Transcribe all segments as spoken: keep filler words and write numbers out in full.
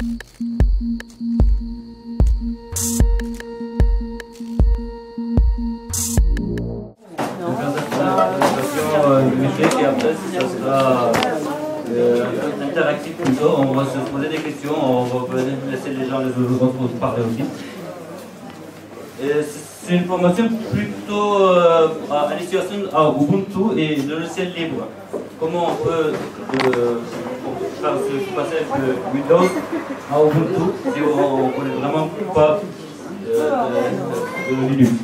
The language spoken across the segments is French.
Et après, ça sera euh, interactif plutôt. On va se poser des questions, on va laisser les gens les autres parler aussi. C'est une formation plutôt euh, à l'initiation à Ubuntu et le logiciel libre. Comment on peut euh, faire ce passage de Windows à Ubuntu si on ne connaît vraiment pas euh, de, de Linux.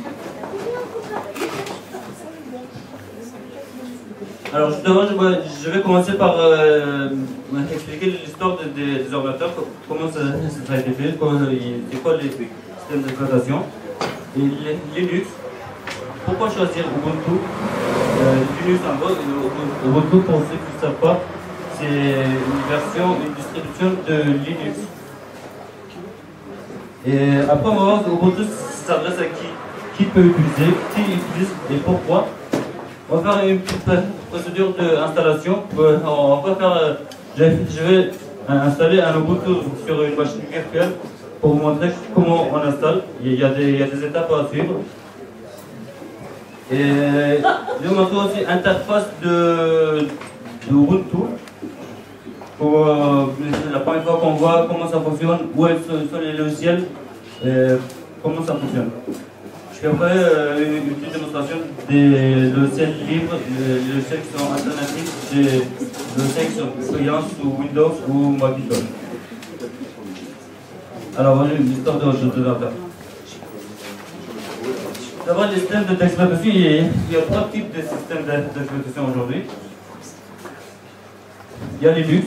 Alors justement, je vais commencer par euh, expliquer l'histoire des, des ordinateurs, comment ça, ça a été fait, c'est quoi les systèmes d'exploitation. Et Linux, pourquoi choisir Ubuntu euh, Linux en gros, Ubuntu pour ceux qui ne savent pas, c'est une version, une distribution de Linux. Et après on va voir Ubuntu s'adresse à qui, qui peut utiliser, qui utilise et pourquoi. On va faire une petite procédure d'installation. On va faire, je vais installer un Ubuntu sur une machine virtuelle pour vous montrer comment on installe. Il y a des, il y a des étapes à suivre. Et je vais vous montrer aussi l'interface de, de Ubuntu. Pour euh, la première fois qu'on voit comment ça fonctionne, où sont les logiciels, et comment ça fonctionne. Je vais après euh, une petite démonstration des logiciels libres, des logiciels qui sont alternatifs, des logiciels qui sont payants sous Windows ou Macintosh. Alors voilà une histoire de l'ordinateur. D'abord les systèmes d'exploitation, il y a trois types de systèmes d'exploitation aujourd'hui. Il y a Linux,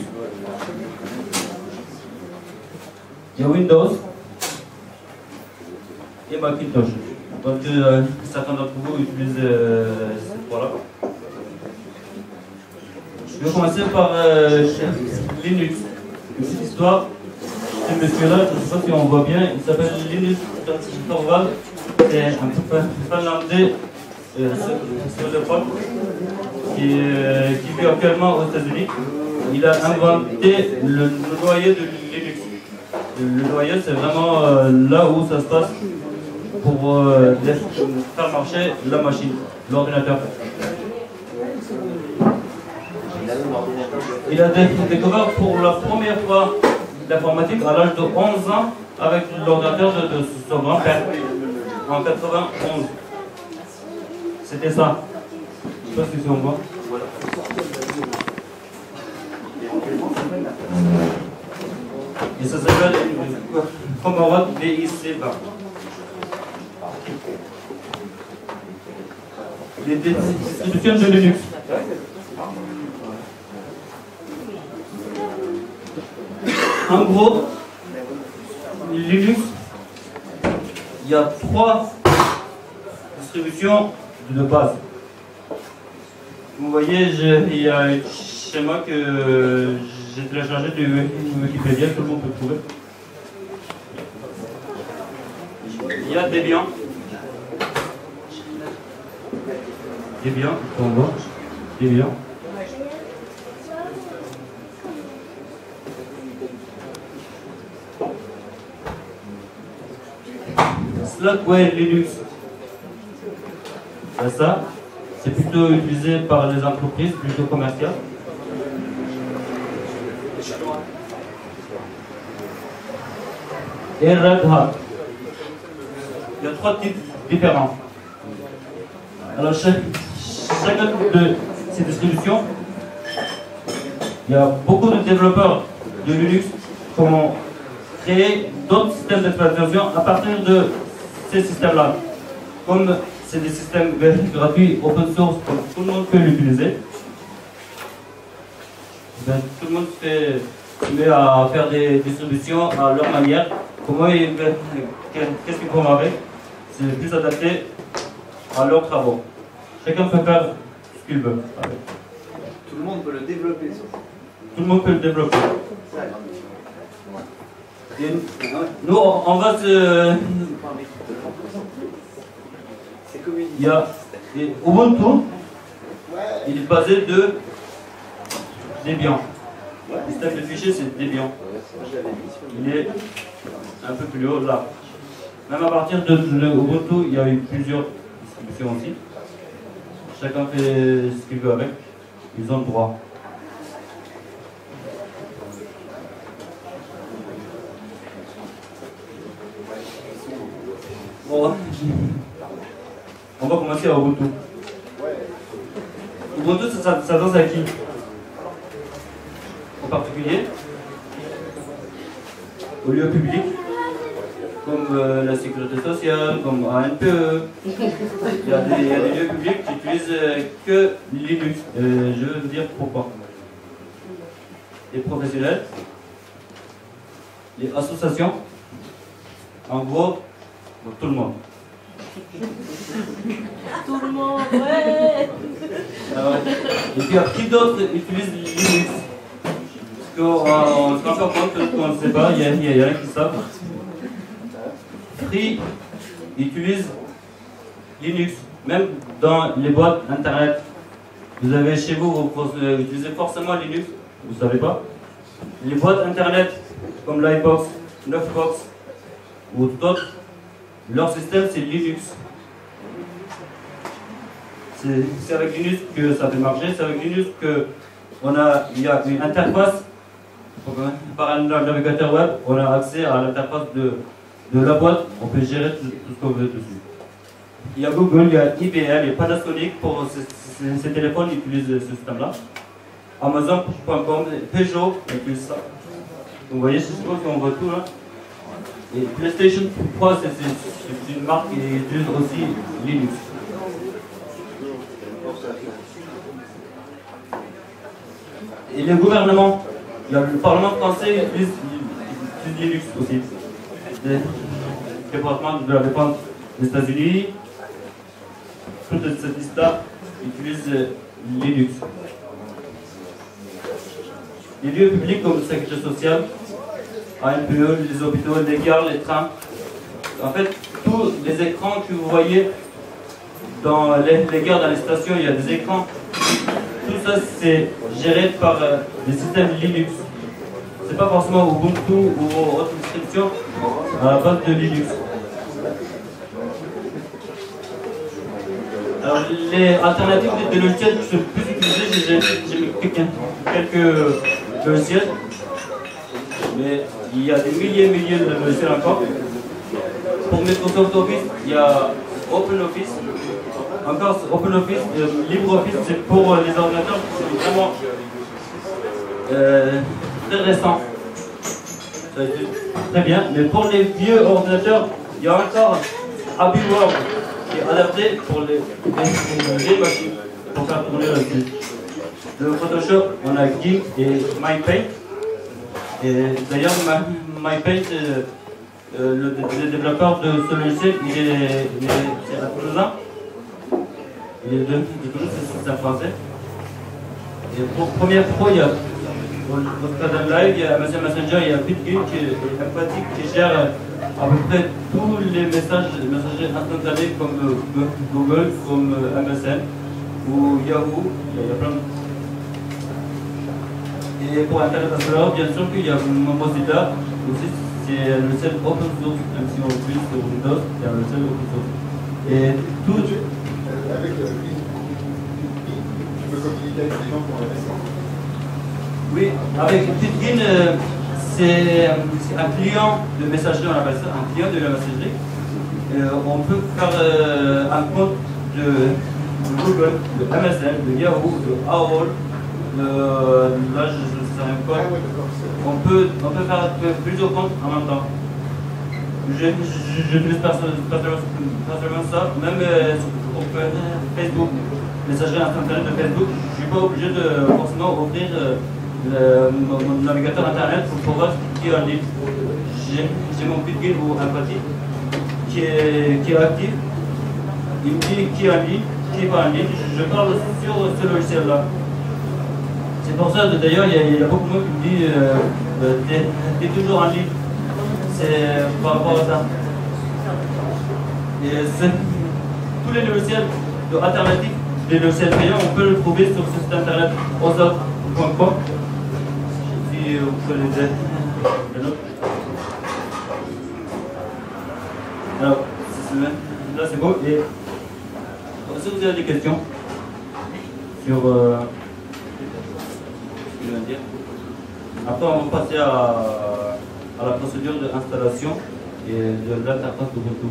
il y a Windows et Macintosh. Donc euh, certains d'entre vous utilisent euh, ces trois-là. Je vais commencer par euh, Linux. Une petite histoire. Ce monsieur-là, je ne sais pas si on voit bien, il s'appelle Linus Torvald. C'est un finlandais euh, sur le pôle qui, euh, qui vit actuellement aux États-Unis. Il a inventé le noyau de Linux. Le noyau, c'est vraiment euh, là où ça se passe pour euh, faire marcher la machine, l'ordinateur. Il a découvert pour la première fois l'informatique à l'âge de onze ans avec l'ordinateur de, de son grand-père en quatre-vingt-onze. C'était ça. Je ne sais pas si on voit. Voilà. Et ça s'appelle Commodore V I C vingt. Les distributions de Linux. En gros, Linux, il y a trois distributions de base. Vous voyez, il y a un schéma que j'ai téléchargé de Wikipédia, tout le monde peut trouver. Il y a Debian. Debian, on voit. Debian. Slackware Linux. Ça, c'est plutôt utilisé par les entreprises, plutôt commerciales. Et Red Hat. Il y a trois types différents. Alors, chaque, chacun de ces distributions, il y a beaucoup de développeurs de Linux qui ont créé d'autres systèmes d'exploitation à partir de ces systèmes-là. Comme c'est des systèmes gratuits, open source, tout le monde peut l'utiliser. Ben, tout le monde fait, se met à faire des distributions à leur manière. Comment ils, qu'est-ce qu'ils font avec? C'est plus adapté à leurs travaux. Chacun peut faire ce qu'il veut. Tout le monde peut le développer. Tout le monde peut le développer. Et nous, on va se... Il y a et Ubuntu, il est basé de Debian. Le système de fichiers, c'est Debian. il est un peu plus haut là. Même à partir de Ubuntu, il y a eu plusieurs distributions aussi. Chacun fait ce qu'il veut avec. Ils ont le droit. Bon, on va commencer à Ubuntu. Ubuntu, ça s'adresse à qui? En particulier, au lieu public, comme euh, la sécurité sociale, comme A N P E. Il y a des, il y a des lieux publics qui utilisent euh, que Linux. Euh, je veux vous dire pourquoi. Les professionnels, les associations, en gros, pour tout le monde. Tout le monde, ouais. Alors, et puis, qui d'autres utilisent Linux? Parce qu'on ne se rend pas compte qu'on ne sait pas, il y a, il y a, il y a rien qui savent. Free utilise Linux, même dans les boîtes internet. Vous avez chez vous, vous utilisez forcément Linux, vous ne savez pas. Les boîtes internet comme l'iBox, Neufbox ou d'autres, leur système c'est Linux. C'est avec Linux que ça peut marcher, c'est avec Linux qu'on a, il y a une interface par un navigateur web, on a accès à l'interface de de la boîte, on peut gérer tout, tout ce qu'on veut dessus. Il y a Google, il y a I B M, il y a Panasonic pour ces, ces, ces téléphones qui utilisent ce système-là. Amazon point com, Peugeot utilise ça. Vous voyez, je suppose qu'on voit tout là. Et PlayStation trois, c'est une marque qui utilise aussi Linux. Et les gouvernements, il y a le Parlement français utilise, utilise Linux aussi. Le département de la défense des États-Unis, toute cette liste-là utilise Linux. Les lieux publics comme le sécurité sociale, A N P E, les hôpitaux, les gares, les trains, en fait, tous les écrans que vous voyez dans les, les gares, dans les stations, il y a des écrans. Tout ça, c'est géré par euh, des systèmes Linux. C'est pas forcément Ubuntu ou autre distribution à la base de Linux. Alors, les alternatives des logiciels qui sont plus utilisés, j'ai mis quelques logiciels, mais il y a des milliers et milliers de logiciels encore. Pour Microsoft Office, il y a OpenOffice. Encore OpenOffice, euh, LibreOffice, c'est pour euh, les ordinateurs qui sont vraiment euh, très récents. Ça a été très bien, mais pour les vieux ordinateurs, il y a encore Happy World qui est adapté pour les, les vieilles machines pour faire tourner le site. Le Photoshop, on a GIMP et MyPaint. Et d'ailleurs, MyPaint, euh, euh, le, le développeur de ce logiciel, il est, il est à Toulousain. Il est de, de Toulouse, c'est un français. Et pour Premiere Pro, il y a votre Live, il y a Messenger, il y a Bitgin qui est empathique, qui gère à peu près tous les messages, les messageries instantanés comme Google, comme M S N ou Yahoo, il y a plein de... Et pour Internet Explorer, bien sûr qu'il y a Mozilla, aussi c'est le seul open source, même si on utilise sur Windows, il y a le seul open source. Et tout... Avec le tu peux communiquer avec les gens pour la message. Oui, avec Bitgin, euh, c'est un client de messagerie, on appelle ça, un client de la messagerie. Euh, on peut faire euh, un compte de, de Google, de M S N, de Yahoo, de A O L, de, là je ne sais rien quoi. On peut, on peut faire plusieurs comptes en même temps. J'utilise personnellement ça, même euh, sur Facebook, messagerie instantanée de Facebook, je ne suis pas obligé de forcément ouvrir euh, le, mon, mon navigateur internet pour pouvoir ce qui est en ligne. J'ai mon Bitgin ou Empathy qui est, qui est actif, il me dit qui est en ligne, qui n'est pas en ligne, je, je parle sur ce logiciel-là. C'est pour ça, d'ailleurs, il, il y a beaucoup de monde qui me dit euh, euh, t'es es toujours en ligne. C'est par rapport à ça. Et tous les logiciels de alternatifs, des logiciels payants, on peut le trouver sur ce site internet osop point com. Si vous connaissez le l'autre. Alors, là c'est beau. Et si vous avez des questions sur euh, ce que je viens de dire, après on va passer à, à la procédure d'installation et de l'interface Ubuntu.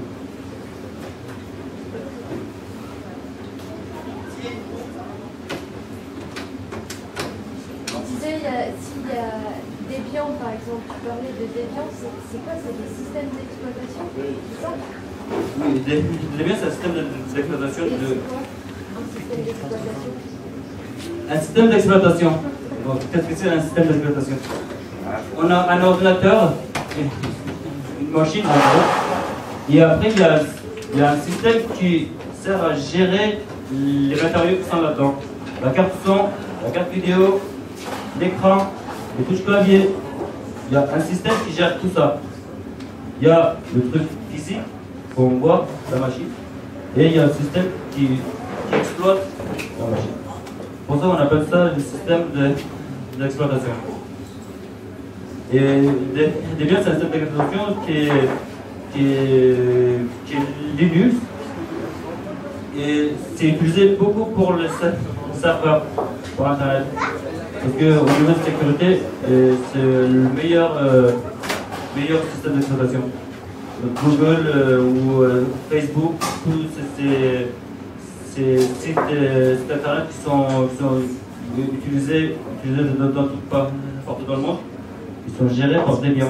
Tu disais, il y a- s'il y a Debian par exemple, tu parlais de Debian, c'est c'est quoi? C'est des systèmes d'exploitation? C'est ça? Oui, Debian c'est un système d'exploitation Et de. c'est quoi un système d'exploitation? Un système d'exploitation. Donc, qu'est-ce que c'est un système d'exploitation? On a un ordinateur, une machine en gros, et après il y, a, il y a un système qui sert à gérer les matériaux qui sont là-dedans. La carte son, la carte vidéo, l'écran, les touches clavier. Il y a un système qui gère tout ça. Il y a le truc physique qu'on voit, la machine, et il y a un système qui, qui exploite la machine. Pour ça, on appelle ça le système d'exploitation. Et Debian, c'est un système d'exploitation qui est, qui, est, qui est Linux. Et c'est utilisé beaucoup pour le serveur, pour Internet. Parce qu'au niveau de sécurité, c'est le meilleur, euh, meilleur système d'exploitation. Google euh, ou euh, Facebook, tous ces, ces sites, euh, sites internet qui sont, qui sont utilisés, utilisés dans, dans tout, partout dans le monde, ils sont gérés par Debian.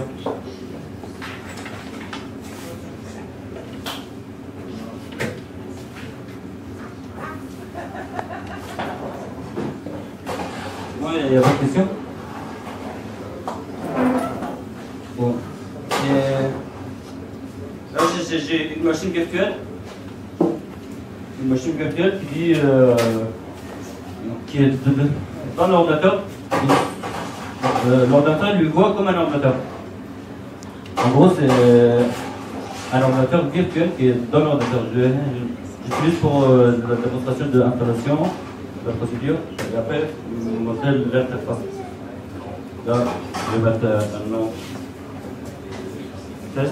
Bon, il n'y a pas de questions? Bon. Et là, j'ai une machine virtuelle. Une machine virtuelle qui dit euh, qui est de, de, dans l'ordinateur. Euh, l'ordinateur lui voit comme un ordinateur. En gros, c'est un ordinateur virtuel qui est dans l'ordinateur. J'utilise pour euh, la démonstration de l'installation, la procédure, et après, je vous montrer l'interface. Là, je vais mettre euh, un nom test.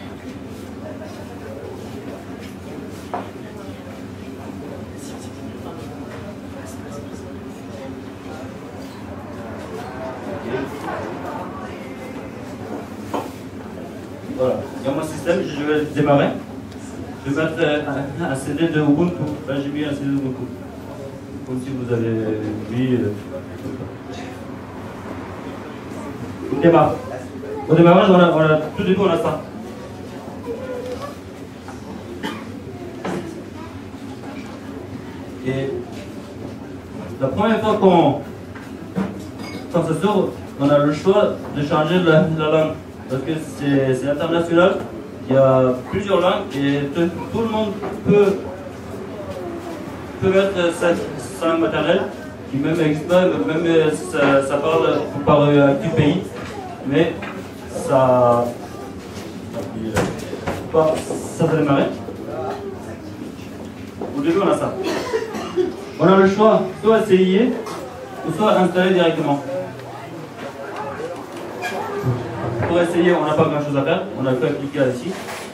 Voilà, il y a mon système, je vais démarrer. Je vais mettre un, un C D de Ubuntu. Là, j'ai mis un C D de Ubuntu. Comme si vous avez vu. Euh... On démarre. Au démarrage, on a, on a, tout début, on a ça. Et la première fois qu'on s'assure, on a le choix de changer la, la langue. Parce que c'est international, il y a plusieurs langues et tout, tout le monde peut, peut mettre sa, sa langue maternelle, qui même n'existe pas, même ça, ça parle par un petit pays, mais ça. Ça, ça va démarrer. Au début, on a ça. On a le choix, soit essayer, ou soit installer directement. Pour essayer, on n'a pas grand chose à faire, on a qu'à cliquer ici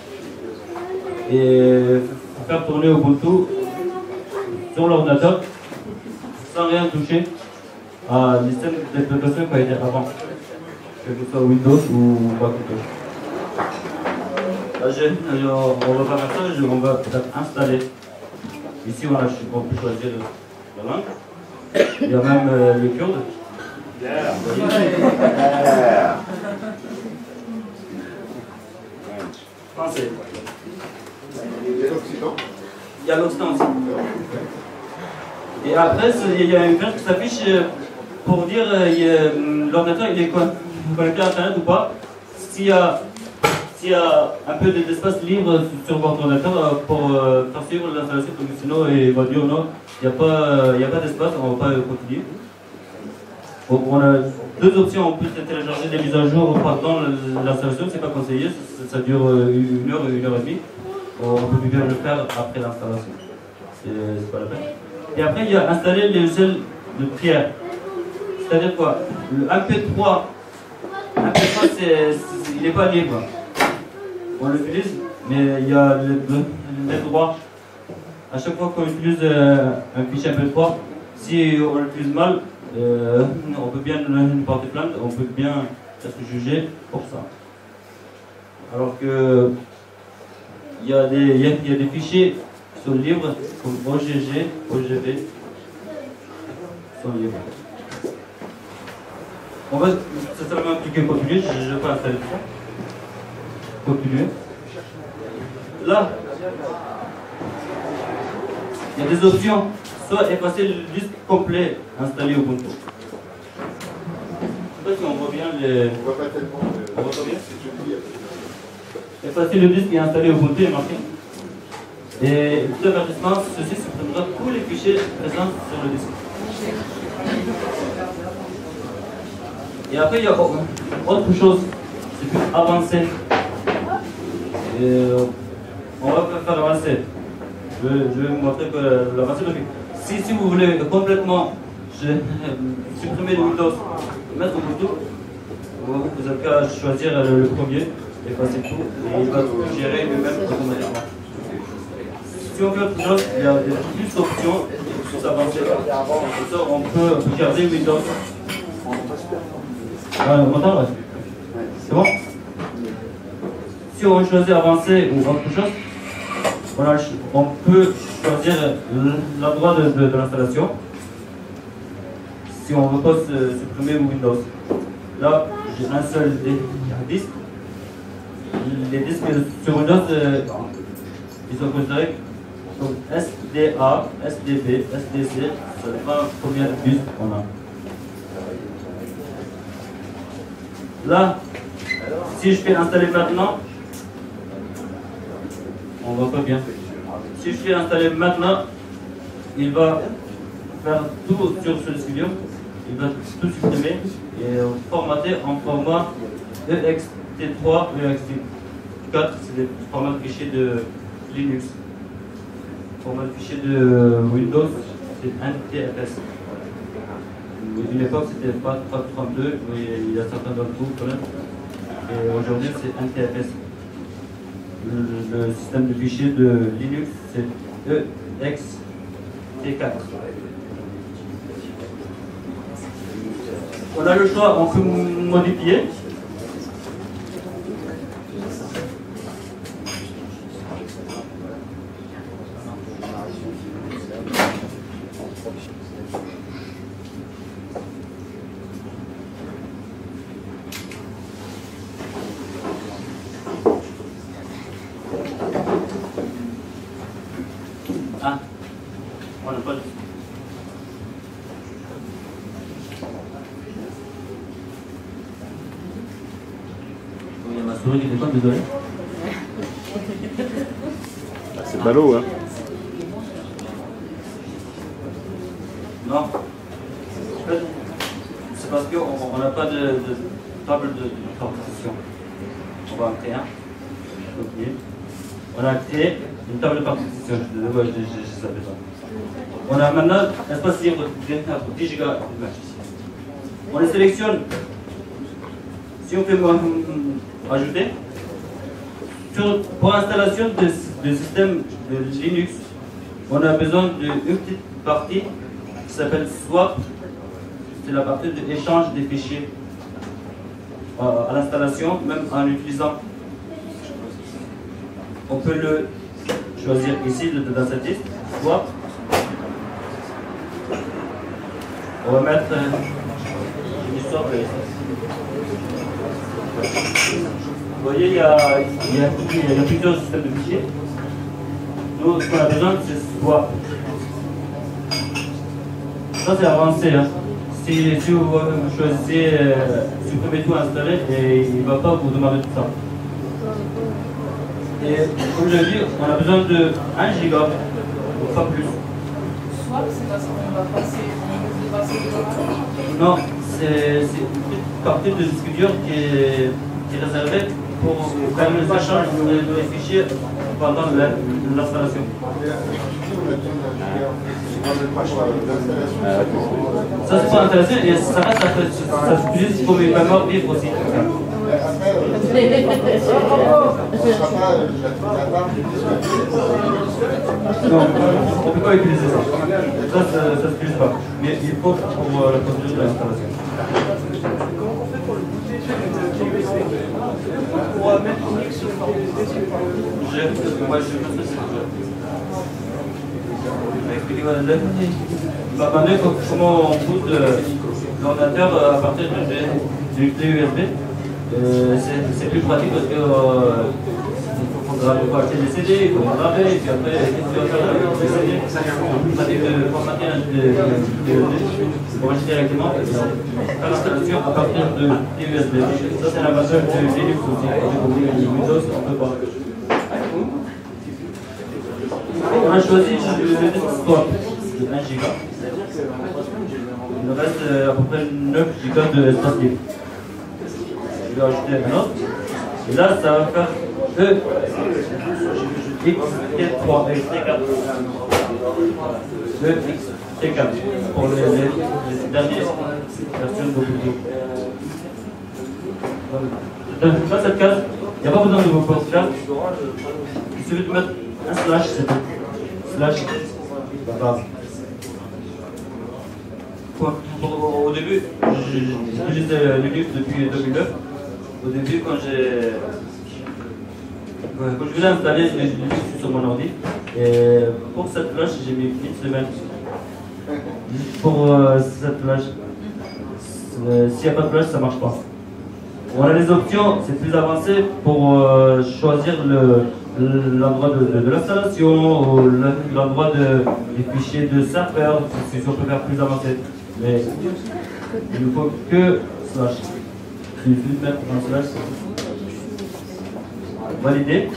et faire tourner Ubuntu sur l'ordinateur sans rien toucher à système d'exploitation qui a été avant, que ce soit Windows ou Macintosh. Là, on va pas faire ça, on va peut-être installer. Ici, on, a, on peut choisir la langue. Il y a même euh, le kurde. Yeah. Français. Il y a l'Occident. Il y a l'Occident aussi. Et après, il y a une carte qui s'affiche pour dire euh, l'ordinateur il est connecté à Internet ou pas. S'il y a, s'il y a un peu d'espace libre sur votre ordinateur pour euh, faire suivre l'installation, sinon il va dire non, il n'y a pas, il y a pas d'espace, on ne va pas continuer. Donc, on a deux options, on peut télécharger des mises à jour pendant l'installation, c'est pas conseillé, ça, ça dure une heure, une heure et demie. On peut bien le faire après l'installation, c'est pas la peine. Et après, il y a installer les logiciels de prière. C'est-à-dire quoi? Le M P trois, M P trois fois, c'est, c'est, il n'est pas libre. On l'utilise, mais il y a les, les droits. À chaque fois qu'on utilise euh, un fichier M P trois, si on l'utilise mal, euh, on peut bien nous porter plainte, on peut bien être jugé pour ça. Alors que il y a des, il y a, il y a des fichiers qui sont libres, comme O G G, O G V, sont libres. On va certainement cliquer continuer, je ne vais pas installer ça. Continuer. Là, il y a des options, soit effacer le disque complet installé au Ubuntu. Je ne sais pas si on voit bien les. On voit pas tellement. On voit bien. Effacer le disque et installer au Ubuntu est marqué. Et tout avertissement, ceci supprimera tous les fichiers présents sur le disque. Et après, il y a autre chose, c'est plus avancé. Et on va faire avancer. Je, je vais vous montrer que l'avancée. Si, si vous voulez complètement je, supprimer le Windows, mettre au Ubuntu, vous avez qu'à choisir le, le premier, effacer tout, et il va tout gérer lui-même automatiquement. Si on fait autre chose, il y a des plus d'options pour s'avancer. Comme ça, on peut, on peut garder Windows. Ah, on m'entend, ouais. C'est bon? Si on choisit avancer ou autre chose, on, a, on peut choisir l'endroit de, de, de l'installation. Si on veut pas se, supprimer Windows. Là, j'ai un seul disque. Les disques sur Windows, euh, ils sont considérés comme S D A, S D B, S D C. Ça dépend combien de disques on a. Là, si je fais installer maintenant, on voit pas bien. Si je fais installer maintenant, il va faire tout sur ce disque dur, il va tout supprimer et formater en format E X T trois, E X T quatre, c'est des formats de fichiers de Linux. Format de fichier de Windows, c'est un T F S. À une époque, c'était pas trois trente-deux, mais il y a certains d'entre vous quand même. Et aujourd'hui, c'est un T F S. Le, le système de fichiers de Linux, c'est E X T quatre. On a le choix, on peut modifier. Ah, on n'a pas de... Il y a ma souris qui déconne, désolé. C'est ballot, hein? Non. C'est parce qu'on n'a pas de, de table de, de partition. On va en créer un. Okay. On a créé une table de partition. Je ne savais pas. On a maintenant un espace libre de dix giga. On les sélectionne. Si on fait ajouter, sur, pour l'installation de, de système de Linux, on a besoin d'une petite partie qui s'appelle swap. C'est la partie de l'échange des fichiers à, à l'installation, même en utilisant. On peut le choisir ici dans cette liste, swap. On va mettre euh, une swap. Vous voyez, il y, a, il, y a, il y a plusieurs systèmes de fichiers. Nous, ce qu'on a besoin, c'est swap. Ça, c'est avancé. Hein. Si, si vous choisissez euh, supprimer tout, installer, et il ne va pas vous demander tout ça. Et comme je l'ai dit, on a besoin de un giga, ou pas plus. Swap, c'est parce qu'on va passer, on va passer de Non, c'est une petite partie de disque dur qui est, qui est réservée pour faire les échanges des fichiers pendant l'installation. Ça, c'est pas intéressant et ça reste, ça s'utilise comme une mémoire vive aussi. Mais après, euh, on ne sera pas euh, la part du Non, on ne peut pas utiliser ça. Ça, ça ne s'utilise pas. Mais il faut pour euh, la procédure de l'installation. Comment on fait pour le booter sur une clé U S B? Pour euh, mettre Linux sur une clé U S B sur une Je, moi, je fais ça, c'est ça. Expliquez-moi la lettre. Il m'a demandé comment on boot l'ordinateur à partir d'une clé U S B. Euh, c'est plus pratique parce que euh, il faudra acheter des C D, il faut graver, et puis après, qu'est-ce que tu vas faire avec les C D? C'est plus pratique de formater un clé U S B pour acheter directement. Faire l'installation à partir de clé U S B. Ça, c'est l'avantage de Linux aussi. Avec Windows, on peut pas. On a choisi le desktop de un giga. Il nous reste à peu près neuf gigas de espace libre. Je vais ajouter un autre. Et là, ça va faire E X T trois, E X T quatre. E X T quatre pour les, les, les dernières versions d'Ubuntu. Dans cette case, il n'y a pas besoin de vos postes là. Il suffit de mettre un slash, c'est tout. Slash, la base. Pour, pour, au début, j'utilise Linux depuis deux mille neuf. Au début, quand j'ai quand je voulais installer Linux sur mon ordi, et pour cette flash, j'ai mis une semaine. Pour euh, cette flash, euh, s'il n'y a pas de flash, ça ne marche pas. On a les options, c'est plus avancé pour euh, choisir l'endroit de, de, de l'installation ou l'endroit de, des fichiers de serveur, si on peut faire plus avancé. Mais il ne faut que slash. Il suffit de mettre un slash. Valider.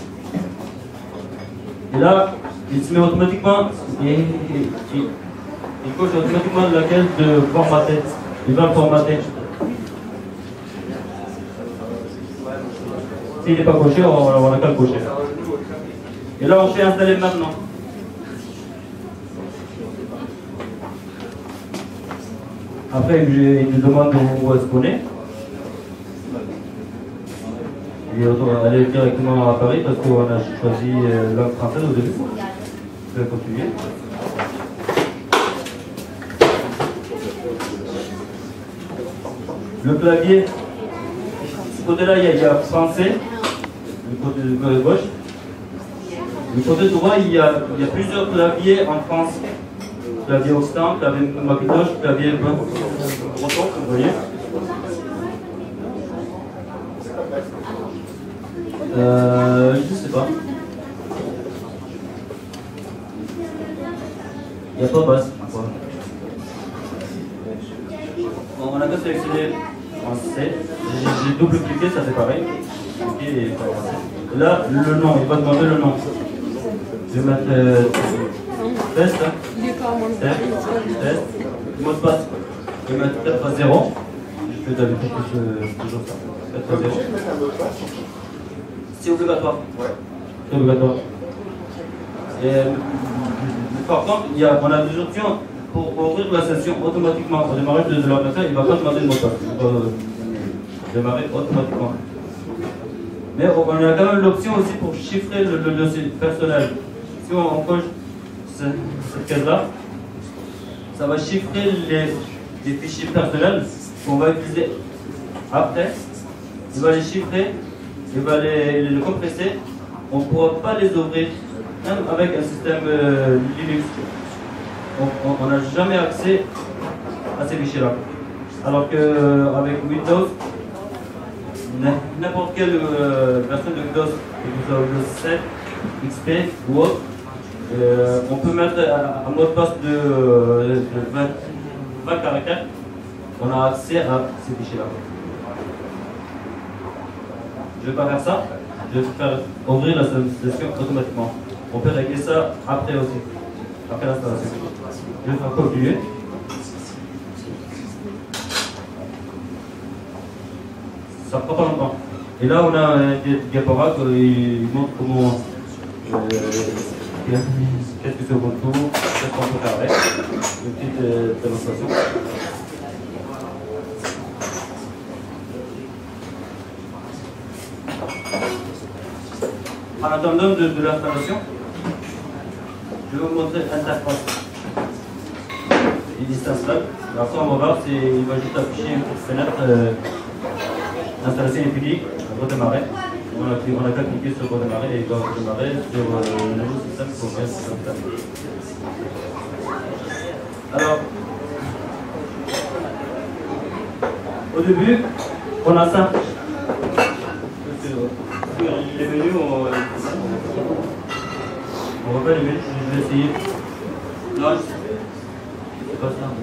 Et là, il se met automatiquement, et, et, et, il coche automatiquement la case de formater. Il va le formater. S'il n'est pas coché, on n'a qu'à le cocher. Et là, on fait installer maintenant. Après, il nous demande où est-ce qu'on est. Il est allé directement à Paris parce qu'on a choisi langue française au début. Je vais continuer. Le clavier, ce côté-là, il y a français, le côté gauche. Du côté droit, il y, a, il y a plusieurs claviers en France. Clavier Occitan, clavier Macintosh, clavier breton, vous voyez. Euh, je ne sais pas. Il n'y a pas basse. Bon, on a qu'à sélectionner français. J'ai double cliqué, ça fait pareil. Et là, le nom, il va demander le nom. Je vais mettre euh, test. Test. Test. Mot de passe. Je vais mettre quatre à zéro. Je fais d'habitude toujours ça. quatre à zéro. C'est obligatoire. Ouais. C'est obligatoire. Et, par contre, il y a, on a des options pour ouvrir la session automatiquement. Au démarrage de, de l'ordinateur, il ne va pas demander le mot de passe. Il va démarrer automatiquement. Mais on a quand même l'option aussi pour chiffrer le, le dossier personnel. Si on, on coche cette, cette case-là, ça va chiffrer les, les fichiers personnels qu'on va utiliser après. Il va les chiffrer, il va les, les compresser. On ne pourra pas les ouvrir, même avec un système euh, Linux. On n'a jamais accès à ces fichiers-là. Alors qu'avec Windows, n'importe quelle euh, version de Windows, que ce soit Windows sept, X P ou autre, euh, on peut mettre un, un mot de passe de, de vingt, vingt caractères. On a accès à ces fichiers-là. Je ne vais pas faire ça, je vais faire ouvrir la session automatiquement. On peut régler ça après aussi, après l'installation. Je vais faire copier. Ça prend pas longtemps. Et là, on a un diaporama qui montre comment. Euh, qu'est-ce que c'est au contour, qu'est-ce qu'on peut faire avec. Une petite euh, démonstration. en attendant de, de l'installation, je vais vous montrer l'interface. Les distances là. Après, on va voir s'il va juste afficher une petite fenêtre. Euh, L'installation est finie, on va redémarrer. On a, on a qu'à cliquer sur redémarrer et il va redémarrer sur euh, le nouveau système pour bien se faire. Alors, au début, on a ça. Les menus, on, on va pas les menus, je vais essayer. Non, c'est pas ça.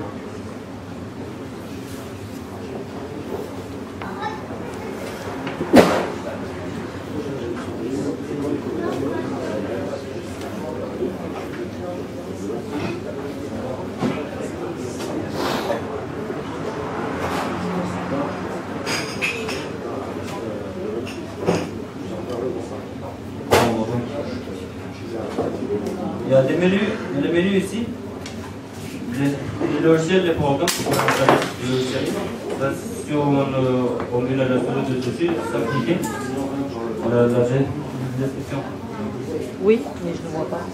Il y a des menus, il y a des menus ici. Les, les logiciels, les programmes pour installer les logiciels. Là, si on, euh, on met la souris de dessus, sans cliquer, on a la description. Oui, mais je ne vois pas.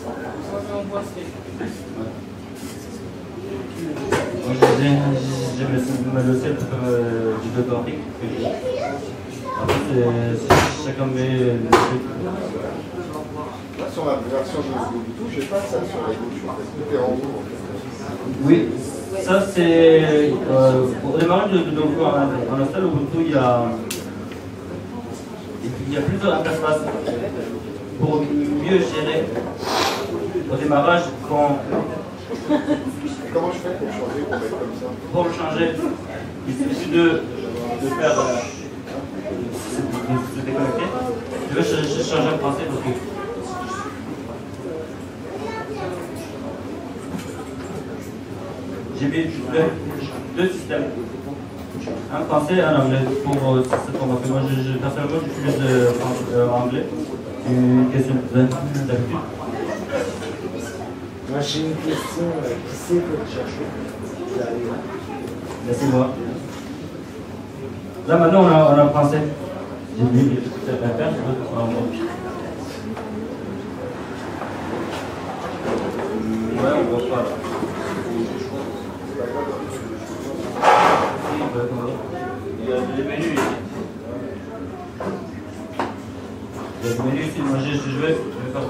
Moi, j'ai mes logiciels pour faire euh, du web graphique. Après, chacun met le truc. Là, sur la version de Ubuntu, je n'ai pas ça sur la gauche. Tout est en haut. Oui, ça c'est. Euh, au démarrage de Ubuntu, en installe Ubuntu, il y a, il y a plusieurs interfaces pour mieux gérer au démarrage quand. Et comment je fais pour changer, pour mettre comme ça? Pour le changer, il suffit de, de faire. Euh, de se déconnecter. Je vais changer, changer en français parce que. J'ai mis deux, deux systèmes, un français et un anglais pour euh, cette formation. Moi, je, je, personnellement, j'utilise euh, euh, anglais. Une question d'habitude. Moi, j'ai une question. Euh, qui c'est pour chercher? Laissez-moi. Là, maintenant, on a, on a français. J'ai mis les petites affaires, je veux en anglais. Ouais, on voit pas là. Il y a des menus ici. Il y a des menus ici. Moi, je, je vais, je vais faire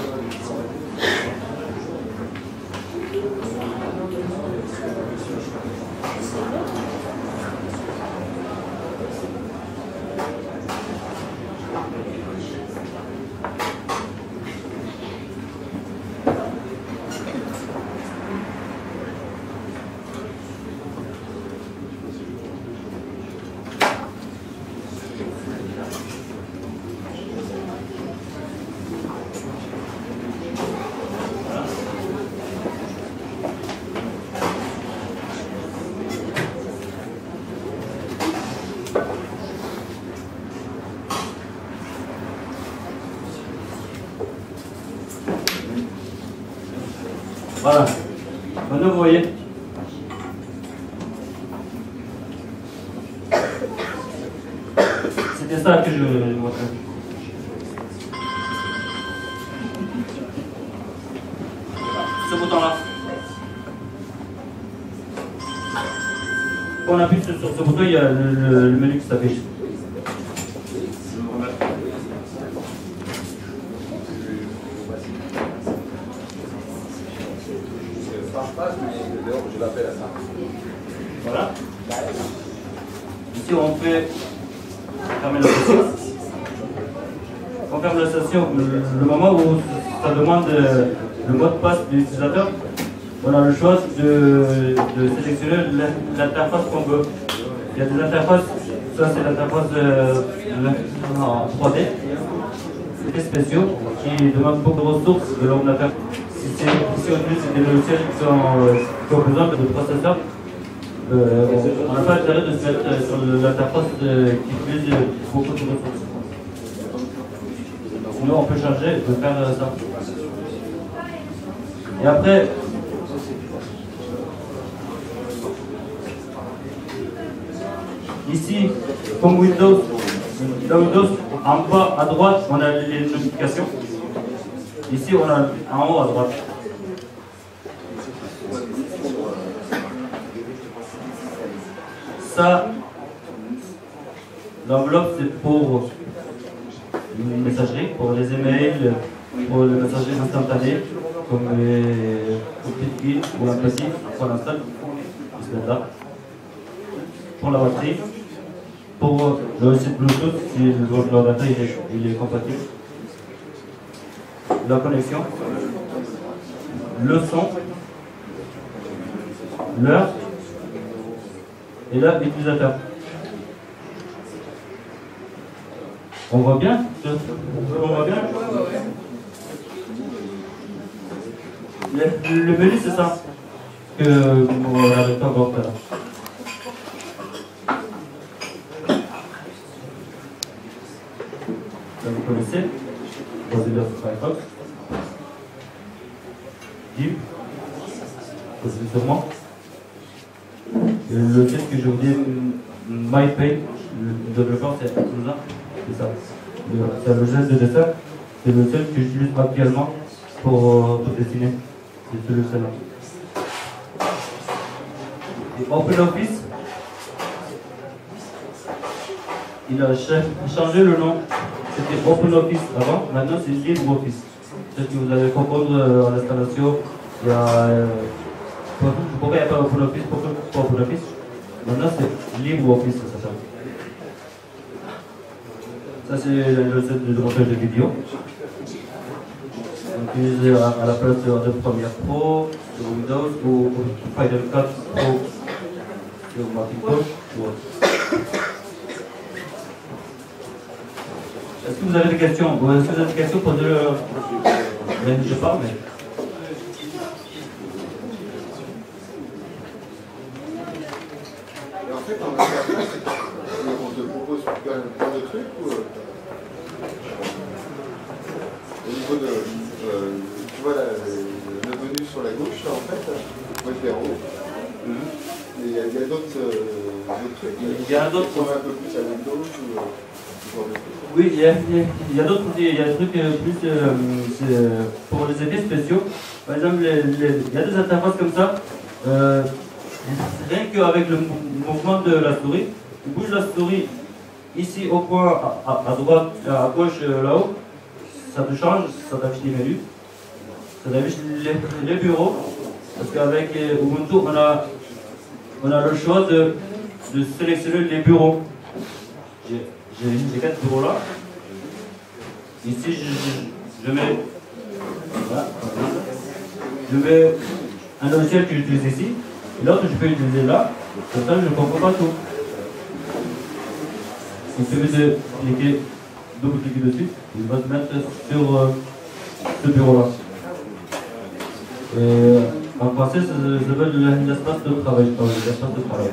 voilà. Maintenant, vous voyez. C'était ça que je voulais vous montrer. Ce bouton-là. Quand on appuie sur, sur ce bouton, il y a le, le, le menu qui s'affiche. Je l'appelle à ça. Voilà. Ici, on fait fermer la session. On ferme la session. Le, le moment où ça demande le mot de passe de l'utilisateur, on a le choix de, de sélectionner l'interface qu'on veut. Il y a des interfaces, ça c'est l'interface en trois D, des spéciaux qui demandent beaucoup de ressources de l'ordinateur. Si, si on utilise des logiciels qui, sont, euh, qui ont besoin de processeurs, euh, on n'a pas intérêt de se mettre euh, sur l'interface euh, qui utilise beaucoup de ressources. Sinon, on peut changer de faire euh, ça. Et après, ici, comme Windows, Dans Windows, en bas à droite, on a les notifications. Ici, on a en haut à droite. Ça, l'enveloppe, c'est pour une messagerie, pour les emails, pour les messageries instantanées, comme les Git ou l'Empathy, pour l'instant, ils se mettent là. Pour la batterie, pour le site Bluetooth, si l'ordinateur il est, il est compatible. La connexion, le son, l'heure, et là, l'utilisateur. On voit bien? On voit bien? Le, le menu, c'est ça que on n'arrive pas à voir tout à l'heure. Là, vous connaissez Mozilla Firefox, Div, c'est sûrement. Et le fait que je vous dis MyPay, le développeur, c'est ça. C'est ça. C'est le geste de dessin, c'est le seul que j'utilise actuellement pour, pour dessiner. C'est celui-là. Et OpenOffice, il a changé le nom. C'était OpenOffice avant, maintenant c'est LibreOffice. Peut-être que vous allez comprendre à l'installation. Il y a. Euh, pourquoi il n'y a pas OpenOffice? Pourquoi pas OpenOffice? Maintenant c'est LibreOffice, ça s'appelle. Ça c'est le set de montage de vidéo. On utilise à la place de Adobe Premiere Pro, sur Windows ou Final Cut Pro sur Macintosh ou autre. Est-ce que vous avez des questions? Est-ce que vous avez des questions? Posez-le. Je sais pas, mais. Et en fait, en interface, on te propose plein de trucs ou. Au niveau de. Euh, tu vois, la, le menu sur la gauche, là, en fait, moi je vais en haut. Mm-hmm. Et il y a, a d'autres euh, trucs. Il y a d'autres. Qui sont un peu plus à Windows ou. Euh, Oui, il y a, il y a d'autres il y a des trucs plus euh, pour les effets spéciaux. Par exemple, les, les, il y a des interfaces comme ça. Euh, rien qu'avec le mouvement de la souris, tu bouges la souris ici au coin à, à, à droite, à gauche là-haut, ça te change, ça t'affiche les menus, ça t'affiche les, les bureaux. Parce qu'avec Ubuntu, on a, on a le choix de, de sélectionner les bureaux. J'ai les quatre bureaux là. Ici, je, je, je mets. Voilà. Je mets un logiciel que j'utilise ici. Et l'autre, je peux utiliser là. Comme ça, je ne comprends pas tout. Il suffit de cliquer, double-cliquer dessus. Il va se mettre sur euh, ce bureau là. Et en français, ça s'appelle l'espace de travail. L'espace de travail.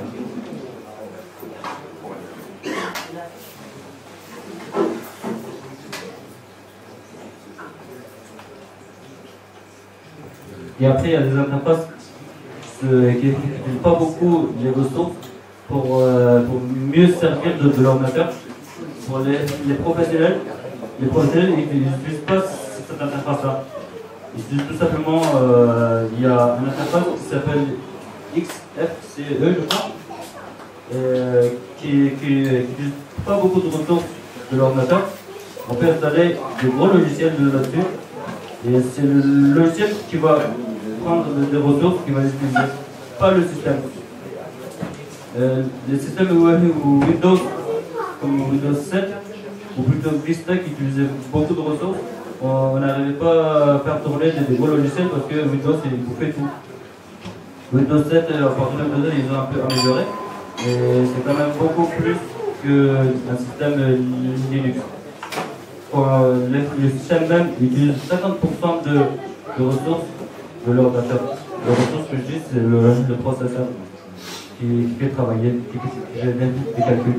Et après, il y a des interfaces qui n'utilisent pas beaucoup les ressources pour, euh, pour mieux servir de, de l'ordinateur. Pour les, les professionnels, les professionnels ils n'utilisent pas cette interface-là. Ils utilisent tout simplement, euh, il y a une interface qui s'appelle X F C E, je crois, euh, qui n'utilise pas beaucoup de ressources de l'ordinateur. On peut installer des gros logiciels là-dessus. Et c'est le logiciel qui va prendre des ressources qui va les utiliser, pas le système. Euh, les systèmes Windows, comme Windows sept, ou plutôt Vista qui utilisaient beaucoup de ressources, on n'arrivait pas à faire tourner des, des gros logiciels parce que Windows il bouffait tout. Windows sept, à partir de Windows, ils ont un peu amélioré, et c'est quand même beaucoup plus qu'un système Linux. Euh, le, le système même utilise cinquante pour cent de, de ressources de l'ordinateur. Les ressources que je dis, c'est le, le processeur qui, qui fait travailler, qui, qui génère des calculs.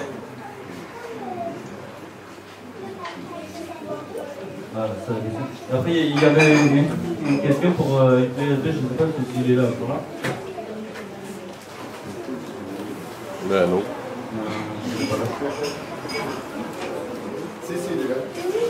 Voilà, ça, après, il y avait une, une question pour euh, je ne sais pas s'il est là ou là. Ben non. Euh, Si, si, il est là.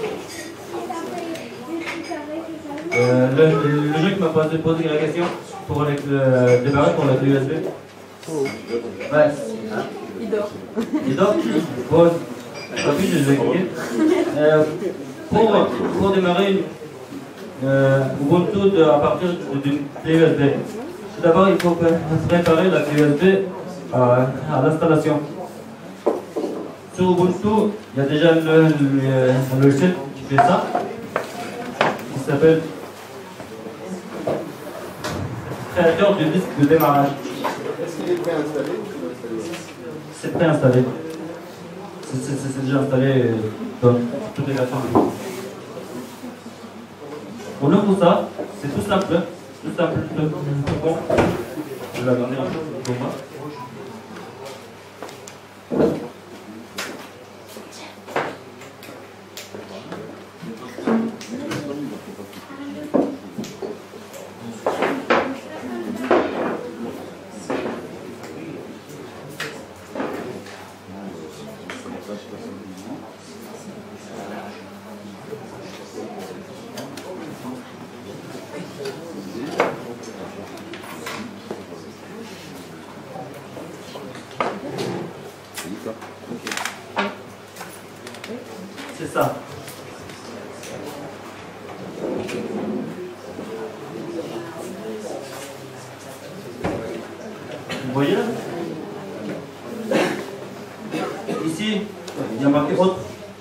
Euh, le, le, le jeu qui m'a posé, posé la question pour le, le démarrer pour la clé U S B. Ouais. Il dort. Il dort. Bon, rapide, je vais expliquer. Euh, pour, pour démarrer euh, Ubuntu de, à partir d'une clé U S B, tout d'abord il faut préparer la clé U S B à, à l'installation. Sur Ubuntu, il y a déjà le, le, un logiciel qui fait ça, qui s'appelle créateur du disque de démarrage. Est-ce qu'il est préinstallé ou tu dois installer? C'est préinstallé. C'est déjà installé dans toutes les versions. On ouvre ça, c'est tout simple, tout simple, tout, tout bon. Je vais la garder un peu pour moi. C'est ça. Vous voyez là? Ici, il y a marqué autre.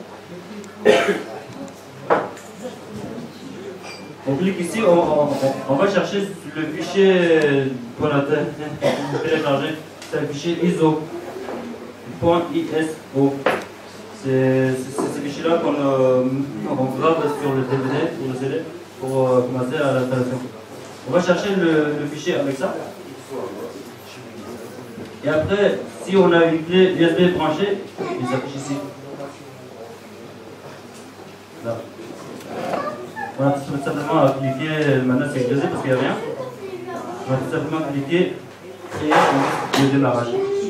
On clique ici, on, on, on va chercher le fichier qu'on a téléchargé. C'est le fichier I S O. .iso. C'est ces fichiers-là qu'on euh, on grave sur le D V D ou le C D pour euh, commencer à l'installation. On va chercher le, le fichier avec ça. Et après, si on a une clé U S B branchée, il s'affiche ici. Là. On va tout simplement cliquer, maintenant c'est utilisé parce qu'il n'y a rien. On va tout simplement cliquer créer le démarrage.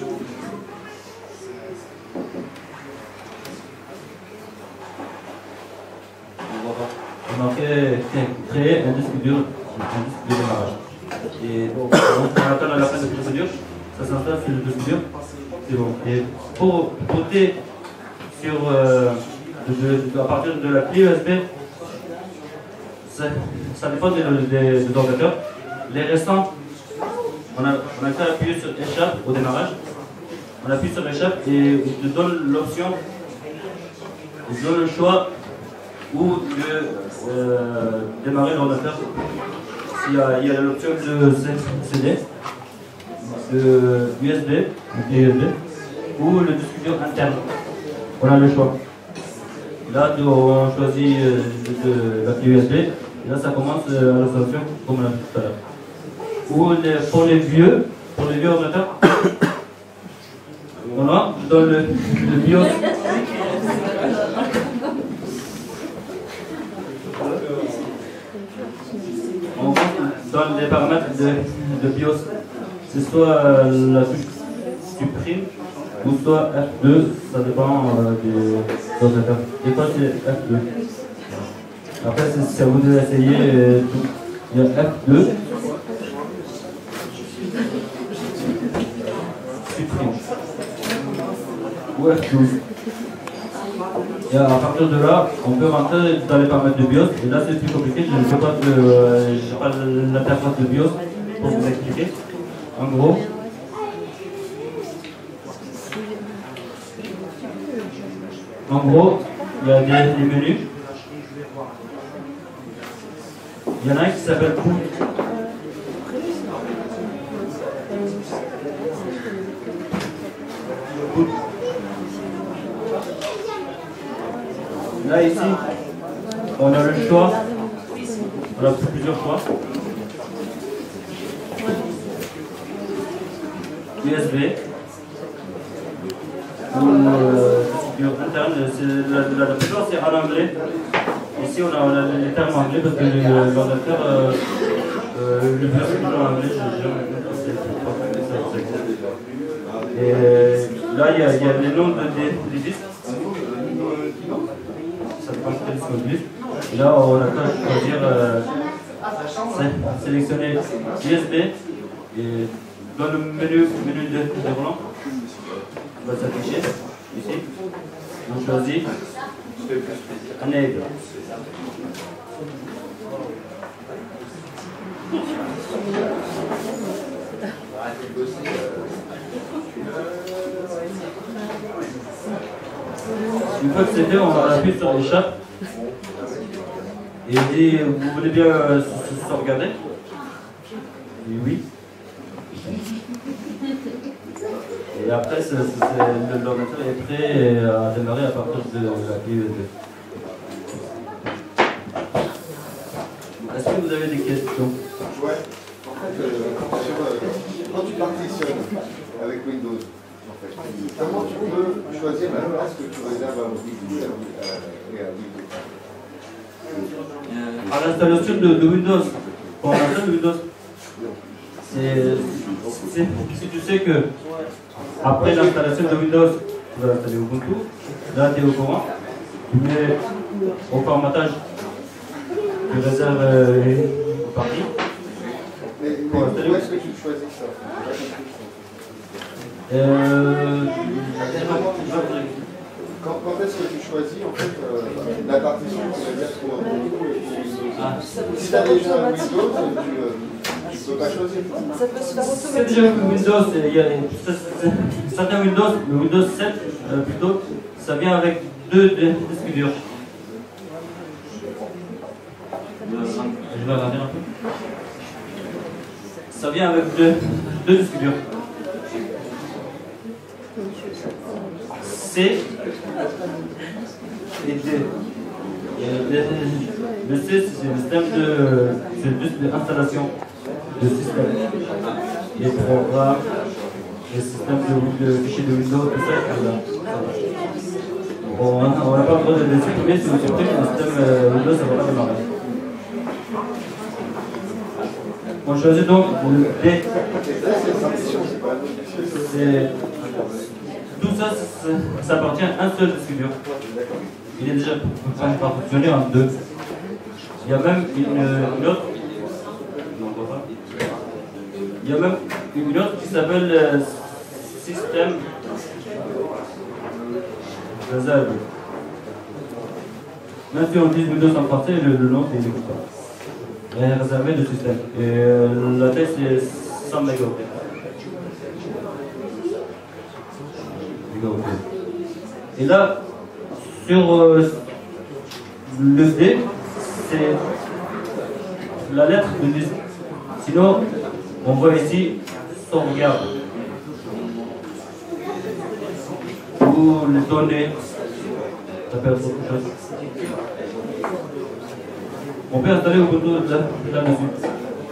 On a fait créer un disque dur, un disque de démarrage. Et bon, on attend à la fin de la procédure, ça s'installe sur le disque dur, c'est bon. Et pour voter sur, euh, de, de, à partir de la clé U S B, ça, ça dépend des, des, des ordinateurs. Les restants, on a, on a fait appuyer sur échappe au démarrage. On appuie sur échappe et il te donne l'option, il te donne le choix ou de euh, démarrer l'ordinateur. Il y a, il y a l'option de C D, de U S B, de U S B, ou le disque dur interne. On a le choix. Là, on choisit euh, de, de la clé U S B, et là ça commence euh, à l'installation comme on a dit tout à l'heure. Ou les, pour les vieux, pour les vieux ordinateurs, on a dans le, le BIOS. On donne les paramètres de, de BIOS, c'est soit la touche supprime ou soit F deux, ça dépend euh, des ordinateurs. Des fois c'est F deux. Après c'est à vous d'essayer. Euh, il y a F deux, supprime, ou F douze. Et à partir de là, on peut rentrer dans les paramètres de BIOS. Et là, c'est plus compliqué. Je ne sais pas, euh, pas l'interface de BIOS pour vous expliquer. En gros, en gros, il y a des, des menus. Il y en a un qui s'appelle Boot. Boot. Là, ici, on a le choix, on a plusieurs choix. U S B, ou euh, interne, la, la, la plupart c'est en anglais. Ici, on a, on a les termes anglais parce que l'ordinateur, euh, euh, le verbe est toujours en anglais, je jamais et là, il y, y a les noms des, des disques. quelle qu'on utilise. Et là, on a qu'à choisir, euh, sélectionner U S B et dans le menu, menu de déroulant, il va s'afficher ici. On choisit Enable. Une fois que c'est fait, on appuie sur l'échappe et il dit vous voulez bien euh, sauvegarder? Et oui. Et après, l'ordinateur est prêt à démarrer à partir de la clé U S B. Est-ce que vous avez des questions? Ouais. En fait, euh, sur, euh, quand tu partitionnes avec Windows, en fait, comment tu peux choisir la place que tu réserves à Windows et à Windows? À l'installation de, de Windows, quand on installe Windows, si tu sais que après l'installation de Windows, tu vas installer Ubuntu, là tu es au courant, tu mets au formatage, tu réserves euh, une partie. Mais, mais où est-ce que tu choisis ça? euh, Quand, quand est-ce que tu choisis en fait euh, la partition qui va dire pour Ubuntu et pour Windows? ah. Si tu as déjà Windows, tu ne peux pas choisir. Ça peut se faire C'est déjà Windows, il y a certains Windows, le Windows sept euh, plutôt, ça vient avec deux disques durs. Je vais regarder un peu. Ça vient avec deux, deux disques durs. C et D. Le C, c'est le système de d'installation de système. Les programmes, les systèmes de, de fichiers de Windows, tout ça. Là. Bon, on n'a pas le droit de les supprimer si vous supprimez le système euh, Windows, ça ne va pas démarrer. On choisit donc le D. C'est tout ça, ça appartient à un seul disque dur. Il est déjà partitionné en deux. Il y a même une, une autre. Non, pas. Il y a même une autre qui s'appelle euh, système réservé. Même si on dit Windows en français, le, le nom c'est pas. Réservé de système. Et euh, la taille c'est cent mégaoctets. Et là, sur euh, le D, c'est la lettre de disque. Sinon, on voit ici sauvegarde. Ou les données, ça peut être autre chose. On peut installer Ubuntu là-dessus.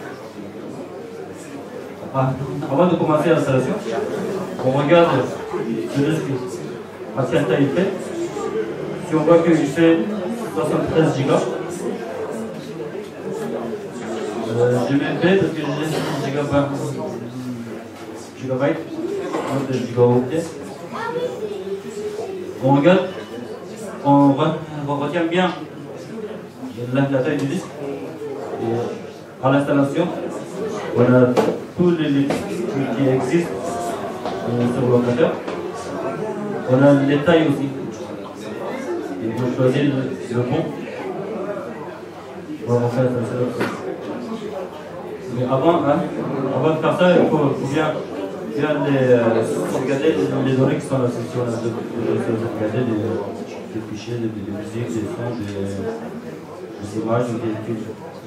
Ah, avant de commencer l'installation, on regarde le disque à quelle taille il fait. Si on voit qu'il fait soixante-treize gigas, euh, je mets B parce que j'ai six gigabytes, gigabytes, non de gigaoctets. On regarde, on, re, on retient bien la, la taille du disque. Et à l'installation, on a tous les disques qui existent euh, sur l'ordinateur. On a les tailles aussi. Et vous choisissez le, le bon. On va faire ça. Mais avant, hein, avant de faire ça, il faut, faut bien, bien les, euh, sauvegarder les données qui sont là. Si on a sauvegarder des, des fichiers, des, des musiques, des sons, des, des images ou des films.